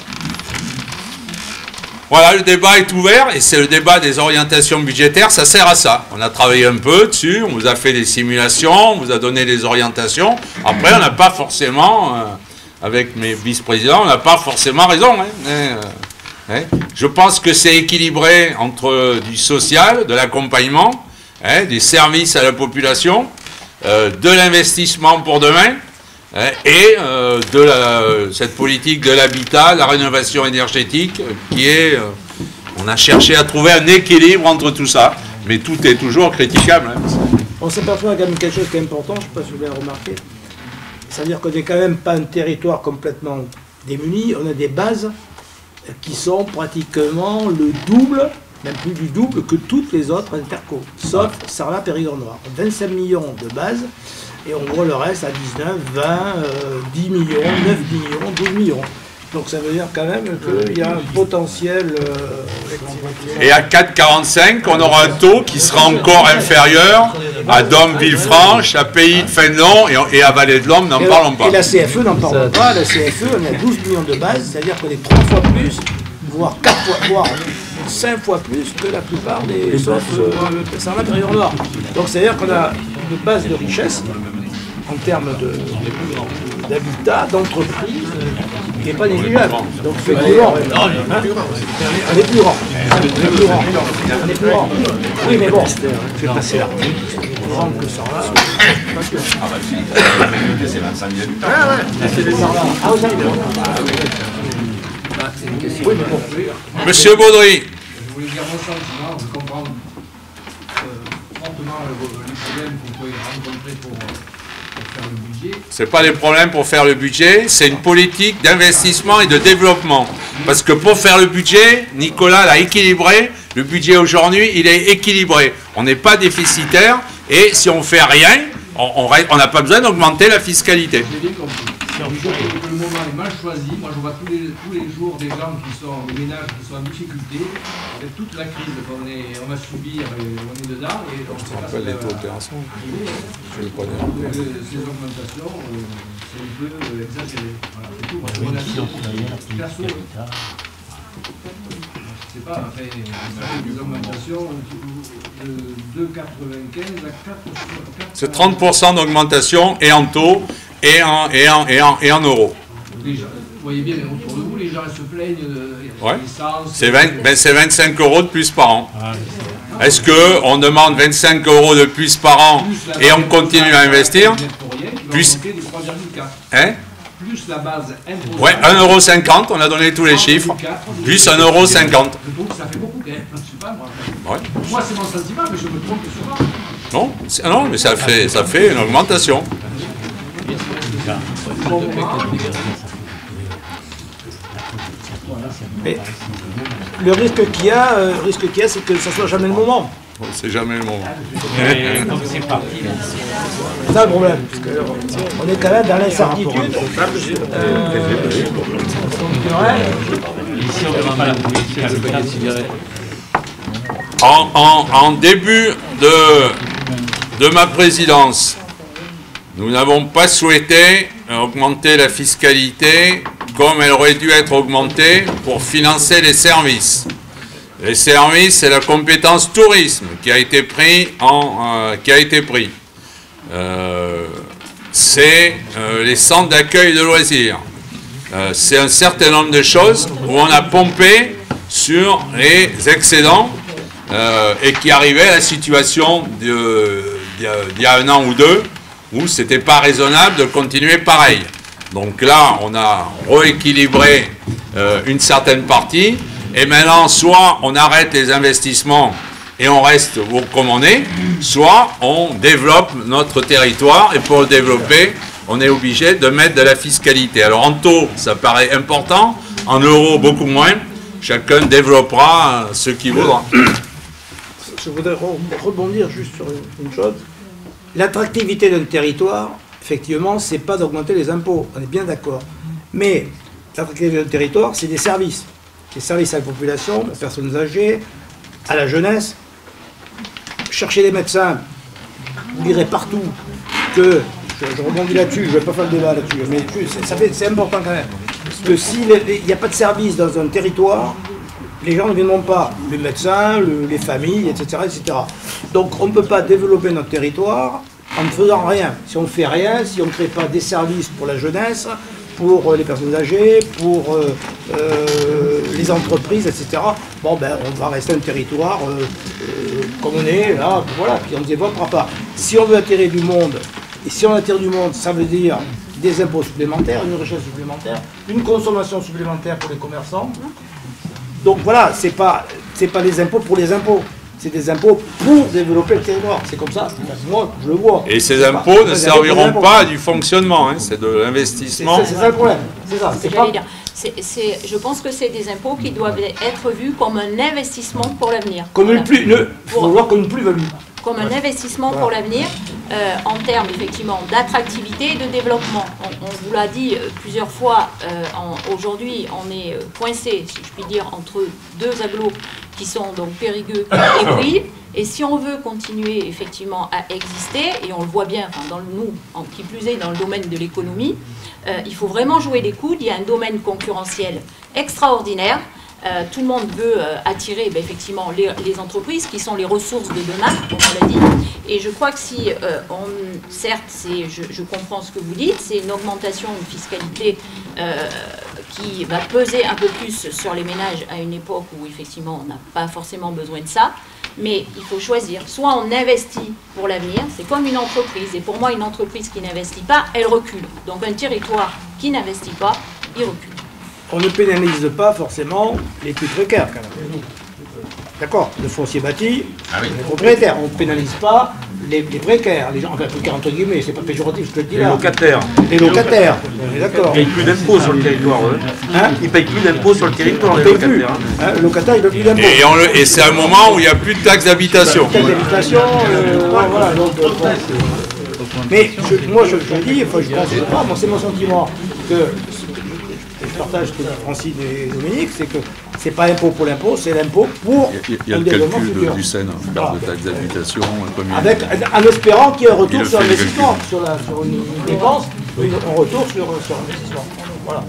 Voilà, le débat est ouvert et c'est le débat des orientations budgétaires, ça sert à ça. On a travaillé un peu dessus, on vous a fait des simulations, on vous a donné des orientations. Après, on n'a pas forcément, euh, avec mes vice-présidents, on n'a pas forcément raison. Hein, hein, hein. Je pense que c'est équilibré entre du social, de l'accompagnement, Hein, des services à la population, euh, de l'investissement pour demain, hein, et euh, de la, cette politique de l'habitat, la rénovation énergétique, euh, qui est... Euh, on a cherché à trouver un équilibre entre tout ça, mais tout est toujours critiquable. Hein. On s'aperçoit quand même quelque chose qui est important, je ne sais pas si vous l'avez remarqué, c'est-à-dire qu'on n'est quand même pas un territoire complètement démuni, on a des bases qui sont pratiquement le double, même plus du double que toutes les autres intercos, sauf Sarlat-Périgord-Noir. vingt-cinq millions de bases, et on voit le reste à dix-neuf, vingt, euh, dix millions, neuf millions, douze millions. Donc ça veut dire quand même qu'il y a un potentiel... Euh, et à quatre virgule quarante-cinq, on aura un taux qui sera encore inférieur à Dôme, Villefranche, à Pays de Fénelon et, et à Vallée de l'Homme, n'en parlons pas. Et la C F E, n'en parlons pas. La C F E, on a douze millions de bases, c'est-à-dire qu'on est trois fois plus, voire quatre fois, voire cinq fois plus que la plupart des sauf euh, Sarlat-Périgord-Noir. Donc c'est-à-dire qu'on a une base de richesse en termes d'habitat, d'entreprise, qui n'est pas négligeable. Donc c'est plus grand. Hein? On est plus grand. On est plus grand. On est plus grand. Oui, mais bon, je vais passer là. Plus grand que Sarlat. Ah bah si, c'est vingt-cinq mille. Ah ouais, c'est des Sarlat. Ah oui, oui, mais bon. Monsieur Baudry. Je voulais dire mon sentiment, je comprends euh, fortement les problèmes qu'on peut rencontrer pour, pour faire le budget. Ce n'est pas des problèmes pour faire le budget, c'est une politique d'investissement et de développement. Parce que pour faire le budget, Nicolas l'a équilibré, le budget aujourd'hui, il est équilibré. On n'est pas déficitaire et si on ne fait rien, on n'a pas besoin d'augmenter la fiscalité. J'ai bien compris. Le moment est mal choisi. Moi, je vois tous les, tous les jours des gens qui sont, des ménages qui sont en difficulté avec toute la crise qu'on est, on va subir, et on est dedans. Et on se rappelle les taux d'opération. Ces augmentations, c'est un peu exagéré. Voilà, c'est tout. Moi, mon avis, perso, c'est pas, enfin, des augmentations de deux virgule quatre-vingt-quinze à quatre. C'est trente pour cent d'augmentation et en taux. Et en, et, en, et, en, et en euros. Les gens, vous voyez bien autour de vous, les gens se plaignent de ouais. l'essence. C'est ben vingt-cinq euros de plus par an. Ah, est-ce qu'on demande vingt-cinq euros de plus par an et on continue à investir plus, hein plus la base imposable. Ouais, un euro cinquante, on a donné tous les chiffres. Plus un euro cinquante. Ça fait beaucoup, je ne sais pas, moi. Ouais. Moi, c'est mon sentiment, mais je me trompe souvent. Non, non mais ça fait, ça fait une augmentation. Mais le risque qu'il y a, euh, le risque qu'il y a, c'est que ça soit jamais le moment. C'est jamais le moment. Mais comme c'est parti, C'est ça le problème, parce que on est quand même dans l'incertitude. Euh, ici on ne demande pas la politique à l'hôpital. En, en, en début de, de ma présidence, nous n'avons pas souhaité augmenter la fiscalité comme elle aurait dû être augmentée pour financer les services. Les services, c'est la compétence tourisme qui a été pris en, euh, qui a été pris. Euh, c'est euh, les centres d'accueil de loisirs. Euh, c'est un certain nombre de choses où on a pompé sur les excédents euh, et qui arrivait à la situation d'il y a un an ou deux où c'était pas raisonnable de continuer pareil. Donc là, on a rééquilibré euh, une certaine partie. Et maintenant, soit on arrête les investissements et on reste comme on est, soit on développe notre territoire. Et pour le développer, on est obligé de mettre de la fiscalité. Alors en taux, ça paraît important. En euros, beaucoup moins. Chacun développera ce qu'il voudra. Je voudrais rebondir juste sur une chose. L'attractivité d'un territoire, effectivement, c'est pas d'augmenter les impôts. On est bien d'accord. Mais l'attractivité d'un territoire, c'est des services. Les services à la population, aux personnes âgées, à la jeunesse. Chercher des médecins, vous lirez partout que, je, je rebondis là-dessus, je ne vais pas faire le débat là-dessus, mais c'est important quand même, que s'il n'y a pas de service dans un territoire, les gens ne viendront pas, les médecins, le, les familles, et cetera, et cetera. Donc on ne peut pas développer notre territoire en ne faisant rien. Si on ne fait rien, si on ne crée pas des services pour la jeunesse, pour les personnes âgées, pour euh, euh, les entreprises, et cetera. Bon, ben, on va rester un territoire euh, euh, comme on est, là, voilà, puis on ne développera pas. Si on veut attirer du monde, et si on attire du monde, ça veut dire des impôts supplémentaires, une richesse supplémentaire, une consommation supplémentaire pour les commerçants. Donc voilà, c'est pas, c'est pas des impôts pour les impôts. C'est des impôts pour développer le territoire. C'est comme ça, moi je le vois. Et ces impôts ne serviront pas du fonctionnement, hein, c'est de l'investissement. C'est ça le problème. C'est ça. C'est pas... C'est, c'est, je pense que c'est des impôts qui doivent être vus comme un investissement pour l'avenir. Comme une plus, il faut voir comme une plus-value. Comme un investissement voilà. pour l'avenir, euh, en termes effectivement d'activité et de développement. On, on vous l'a dit euh, plusieurs fois, euh, aujourd'hui on est coincé, si je puis dire, entre deux agglos qui sont donc Périgueux et Brive. Et si on veut continuer effectivement à exister, et on le voit bien, enfin, dans le, nous, en qui plus est dans le domaine de l'économie, euh, il faut vraiment jouer les coudes. Il y a un domaine concurrentiel extraordinaire. Euh, tout le monde veut euh, attirer ben, effectivement les, les entreprises qui sont les ressources de demain, comme on l'a dit. Et je crois que si, euh, on, certes, je, je comprends ce que vous dites, c'est une augmentation, une fiscalité euh, qui va peser un peu plus sur les ménages à une époque où effectivement on n'a pas forcément besoin de ça. Mais il faut choisir. Soit on investit pour l'avenir, c'est comme une entreprise. Et pour moi, une entreprise qui n'investit pas, elle recule. Donc un territoire qui n'investit pas, il recule. On ne pénalise pas forcément les plus précaires, quand même. D'accord, le foncier bâti, ah oui. les propriétaires. On ne pénalise pas les, les précaires, les gens, enfin précaires entre guillemets, c'est pas péjoratif, je te le dis là. Les locataires. Les locataires, on est d'accord. Ils ne payent plus d'impôts sur le territoire, eux. Hein ils ne payent plus d'impôts sur le territoire, les locataires. Hein, le locataire, il ne paye plus d'impôts. Et, et c'est un moment où il n'y a plus de taxes d'habitation. Taxes d'habitation, euh, voilà, donc, euh, bon, mais je, moi je, je dis, enfin je pense pas, moi c'est mon sentiment que je partage ce que Francine et Dominique, c'est que c'est pas l'impôt pour l'impôt, c'est l'impôt pour il y a, il y a le calcul de, du Sénat, on parle de taxes d'habitation, avec en espérant qu'il y ait un retour sur l'investissement, sur, la, sur une dépense, un retour sur, sur l'investissement. Voilà.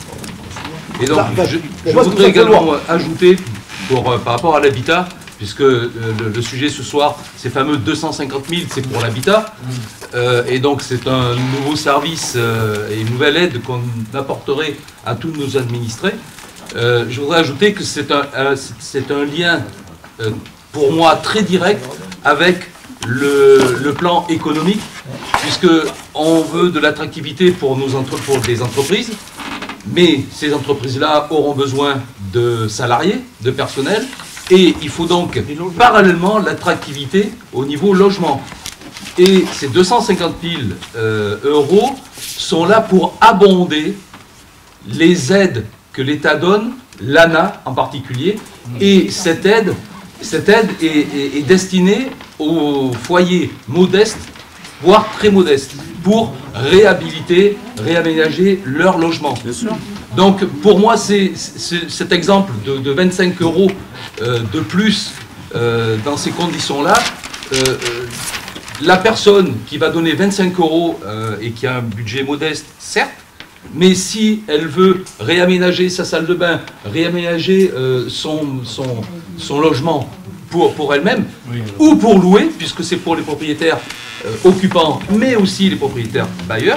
Et donc, ça, je, je voudrais également ajouter, pour, euh, par rapport à l'habitat, puisque euh, le, le sujet ce soir, ces fameux deux cent cinquante mille, c'est pour l'habitat, euh, et donc c'est un nouveau service euh, et une nouvelle aide qu'on apporterait à tous nos administrés. Euh, je voudrais ajouter que c'est un, un, c'est un lien, euh, pour moi, très direct avec le, le plan économique, puisqu'on veut de l'attractivité pour, nos entre, pour les entreprises, mais ces entreprises-là auront besoin de salariés, de personnel, et il faut donc parallèlement l'attractivité au niveau logement. Et ces deux cent cinquante mille euh, euros sont là pour abonder les aides que l'État donne l'A N A en particulier, et cette aide, cette aide est, est, est destinée aux foyers modestes, voire très modestes, pour réhabiliter, réaménager leur logement. Bien sûr. Donc pour moi, c'est cet exemple de, de vingt-cinq euros euh, de plus euh, dans ces conditions-là, euh, euh, la personne qui va donner vingt-cinq euros euh, et qui a un budget modeste, certes, mais si elle veut réaménager sa salle de bain, réaménager euh, son, son, son logement pour, pour elle-même, oui, ou pour louer, puisque c'est pour les propriétaires euh, occupants, mais aussi les propriétaires bailleurs,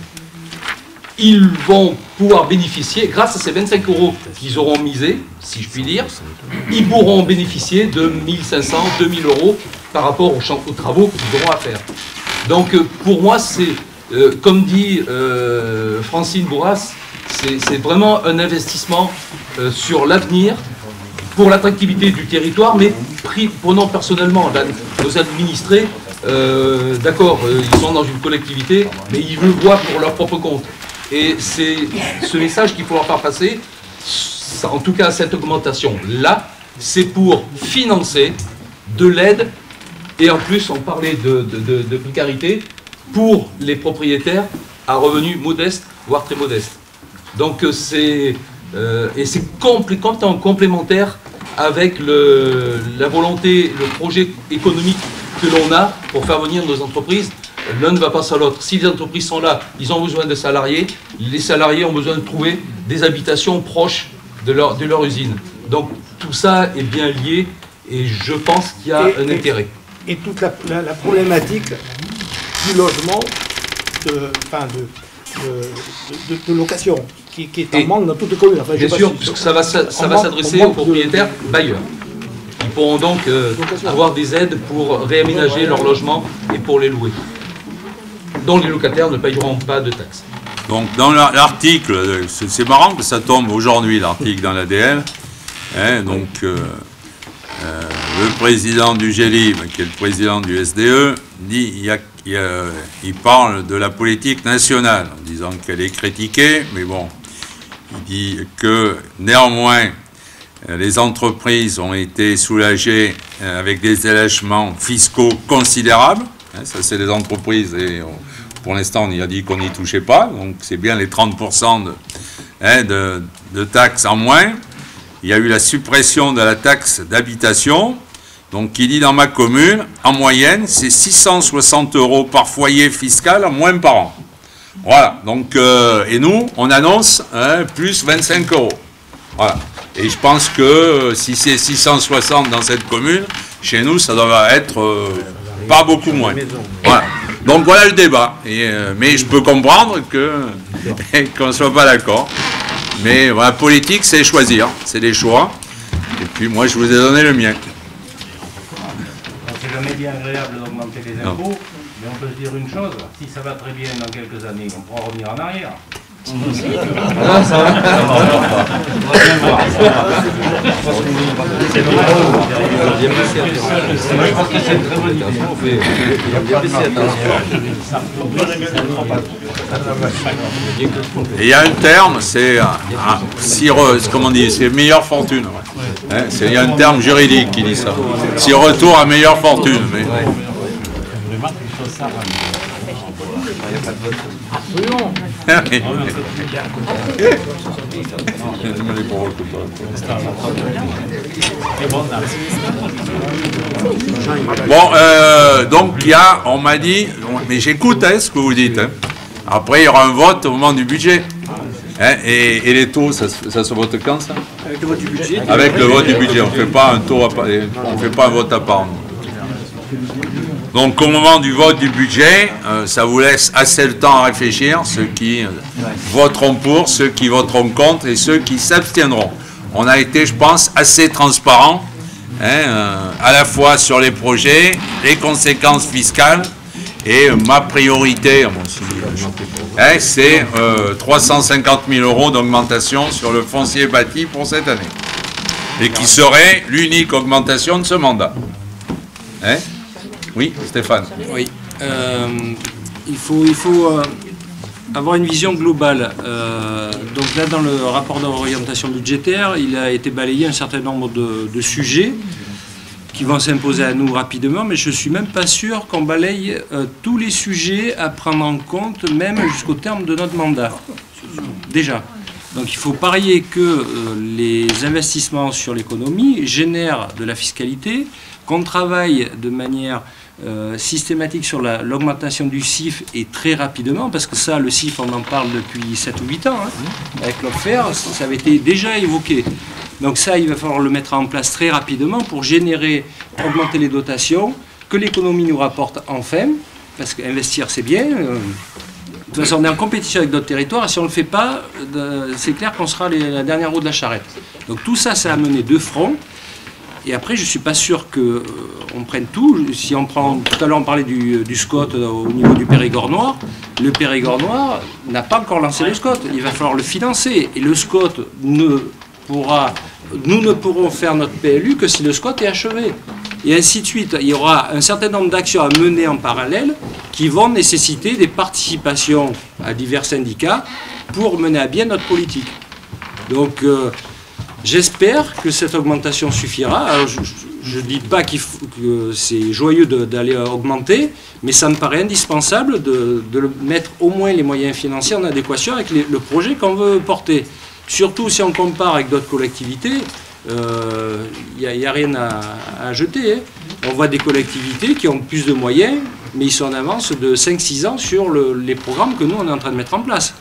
ils vont pouvoir bénéficier, grâce à ces vingt-cinq euros qu'ils auront misés, si je puis dire, ils pourront bénéficier de mille cinq cents, deux mille euros par rapport aux, aux travaux qu'ils auront à faire. Donc euh, pour moi, c'est... Euh, comme dit euh, Francine Bourras, c'est vraiment un investissement euh, sur l'avenir, pour l'attractivité du territoire, mais pris, prenons personnellement la, nos administrés, euh, d'accord, euh, ils sont dans une collectivité, mais ils le voient pour leur propre compte. Et c'est ce message qu'il faut leur faire passer, en tout cas cette augmentation-là, c'est pour financer de l'aide, et en plus on parlait de, de, de, de précarité, pour les propriétaires à revenus modestes, voire très modestes. Donc c'est euh, et c'est complètement complémentaire avec le, la volonté, le projet économique que l'on a pour faire venir nos entreprises. L'un ne va pas sans l'autre. Si les entreprises sont là, ils ont besoin de salariés. Les salariés ont besoin de trouver des habitations proches de leur, de leur usine. Donc tout ça est bien lié et je pense qu'il y a et, un et, intérêt. Et toute la, la, la problématique du logement, de, enfin de, de, de, de location, qui, qui est en manque dans toutes les communes. Enfin, bien sûr, si, puisque ça va, ça, ça va s'adresser aux propriétaires de... bailleurs. Ils pourront donc euh, avoir des aides pour réaménager leur logement et pour les louer, dont les locataires ne paieront pas de taxes. Donc dans l'article, c'est marrant que ça tombe aujourd'hui, l'article dans l'A D L, hein, donc euh, euh, le président du G L I B, qui est le président du S D E, dit il y a Il, euh, il parle de la politique nationale en disant qu'elle est critiquée, mais bon, il dit que néanmoins les entreprises ont été soulagées avec des allègements fiscaux considérables. Hein, ça, c'est les entreprises et on, pour l'instant, on y a dit qu'on n'y touchait pas, donc c'est bien les trente pour cent de, hein, de, de taxes en moins. Il y a eu la suppression de la taxe d'habitation. Donc, il dit dans ma commune, en moyenne, c'est six cent soixante euros par foyer fiscal en moins par an. Voilà. Donc, euh, et nous, on annonce hein, plus vingt-cinq euros. Voilà. Et je pense que euh, si c'est six cent soixante dans cette commune, chez nous, ça doit être euh, pas beaucoup moins. Voilà. Donc, voilà le débat. Et, euh, mais je peux comprendre que qu'on ne soit pas d'accord. Mais la politique, c'est choisir. C'est des choix. Et puis, moi, je vous ai donné le mien. C'est jamais bien agréable d'augmenter les impôts, non. Mais on peut se dire une chose, si ça va très bien dans quelques années, on pourra revenir en arrière. Ah, ça va. Et il y a un terme, c'est cireuse, comment on dit, c'est meilleure fortune. Ouais. Hein, il y a un terme juridique qui dit ça. Si retour à meilleure fortune. Mais... Absolument. Bon, euh, donc il y a, on m'a dit, mais j'écoute hein, ce que vous dites. Hein. Après, il y aura un vote au moment du budget. Hein, et, et les taux, ça, ça se vote quand ça? Avec le vote du budget. Avec le vote du budget, on ne fait pas un taux, à, on fait pas un vote à part. Donc au moment du vote du budget, euh, ça vous laisse assez le temps à réfléchir, ceux qui euh, voteront pour, ceux qui voteront contre et ceux qui s'abstiendront. On a été, je pense, assez transparent, hein, euh, à la fois sur les projets, les conséquences fiscales, et euh, ma priorité, bon, si, hein, c'est euh, trois cent cinquante mille euros d'augmentation sur le foncier bâti pour cette année, et qui serait l'unique augmentation de ce mandat. Hein? Oui, Stéphane. Oui. Euh, il faut, il faut euh, avoir une vision globale. Euh, donc là, dans le rapport d'orientation budgétaire, il a été balayé un certain nombre de, de sujets qui vont s'imposer à nous rapidement, mais je ne suis même pas sûr qu'on balaye euh, tous les sujets à prendre en compte, même jusqu'au terme de notre mandat. Déjà. Donc il faut parier que euh, les investissements sur l'économie génèrent de la fiscalité, qu'on travaille de manière euh, systématique sur l'augmentation du C I F et très rapidement, parce que ça, le C I F, on en parle depuis sept ou huit ans, hein, avec l'O F R, ça avait été déjà évoqué. Donc ça, il va falloir le mettre en place très rapidement pour générer, augmenter les dotations, que l'économie nous rapporte enfin, parce qu'investir c'est bien. Euh, de toute façon, on est en compétition avec d'autres territoires, et si on ne le fait pas, euh, c'est clair qu'on sera les, la dernière roue de la charrette. Donc tout ça, ça a mené deux fronts. Et après, je ne suis pas sûr qu'on euh, prenne tout. Si on prend, tout à l'heure, on parlait du, du SCOT euh, au niveau du Périgord noir. Le Périgord noir n'a pas encore lancé le SCOT. Il va falloir le financer. Et le SCOT ne pourra... Nous ne pourrons faire notre P L U que si le SCOT est achevé. Et ainsi de suite. Il y aura un certain nombre d'actions à mener en parallèle qui vont nécessiter des participations à divers syndicats pour mener à bien notre politique. Donc, euh, j'espère que cette augmentation suffira. Alors, je ne dis pas qu'il faut, que c'est joyeux d'aller augmenter, mais ça me paraît indispensable de, de le mettre au moins les moyens financiers en adéquation avec les, le projet qu'on veut porter. Surtout si on compare avec d'autres collectivités, il euh, n'y a, a rien à, à jeter. Hein. On voit des collectivités qui ont plus de moyens, mais ils sont en avance de cinq six ans sur le, les programmes que nous, on est en train de mettre en place.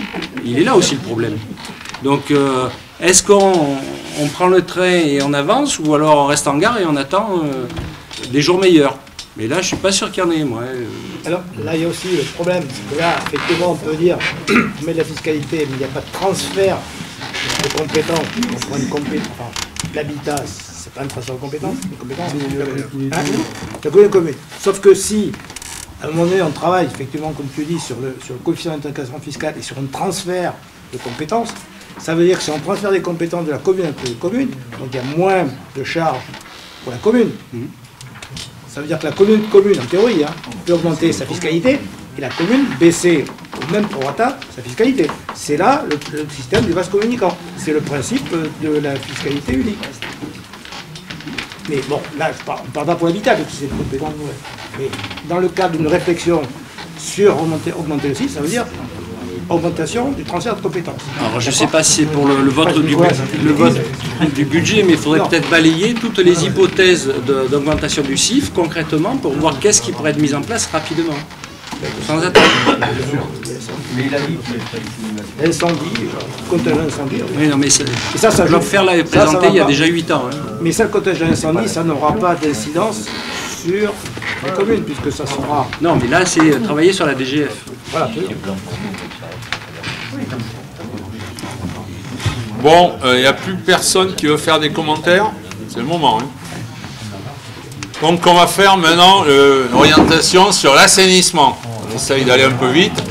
Il est là aussi le problème. Donc, euh, est-ce qu'on on prend le train et on avance, ou alors on reste en gare et on attend euh, des jours meilleurs? Mais là, je ne suis pas sûr qu'il y en ait, moi. Alors, là, il y a aussi le problème, c'est que là, effectivement, on peut dire, on met de la fiscalité, mais il n'y a pas de transfert de compétences. On prend une compétence, enfin, l'habitat, c'est pas une transfert de compétences, une compétence, hein, la commune commune. Sauf que si, à un moment donné, on travaille, effectivement, comme tu dis, sur le, sur le coefficient d'intégration fiscale et sur un transfert de compétences, ça veut dire que si on transfère des compétences de la commune à la commune, donc il y a moins de charges pour la commune. Ça veut dire que la commune, commune en théorie, hein, peut augmenter sa fiscalité et la commune baisser au même prorata sa fiscalité. C'est là le, le système du vase communicant. C'est le principe de la fiscalité unique. Mais bon, là, je parle, on ne parle pas pour l'habitat, parce que c'est une compétence nouvelle. Mais dans le cadre d'une réflexion sur augmenter, augmenter le site, ça veut dire augmentation du transfert de compétences. Alors je ne sais pas si c'est pour le, le, vote, du, le vote du budget, mais il faudrait peut-être balayer toutes les hypothèses d'augmentation du C I F concrètement pour voir qu'est-ce qui pourrait être mis en place rapidement. Sans attendre. Mais il a dit l'incendie, contingent incendie. Oui, non, mais ça, et ça, ça l'O F R l'avait présenté il y a déjà huit ans. Hein. Mais ça, le contingent incendie, ça n'aura pas d'incidence sur les communes, puisque ça sera... Non, mais là, c'est travailler sur la D G F. Voilà. Bon, il euh, n'y a plus personne qui veut faire des commentaires. C'est le moment. Hein. Donc, on va faire maintenant l'orientation sur l'assainissement. On essaye d'aller un peu vite.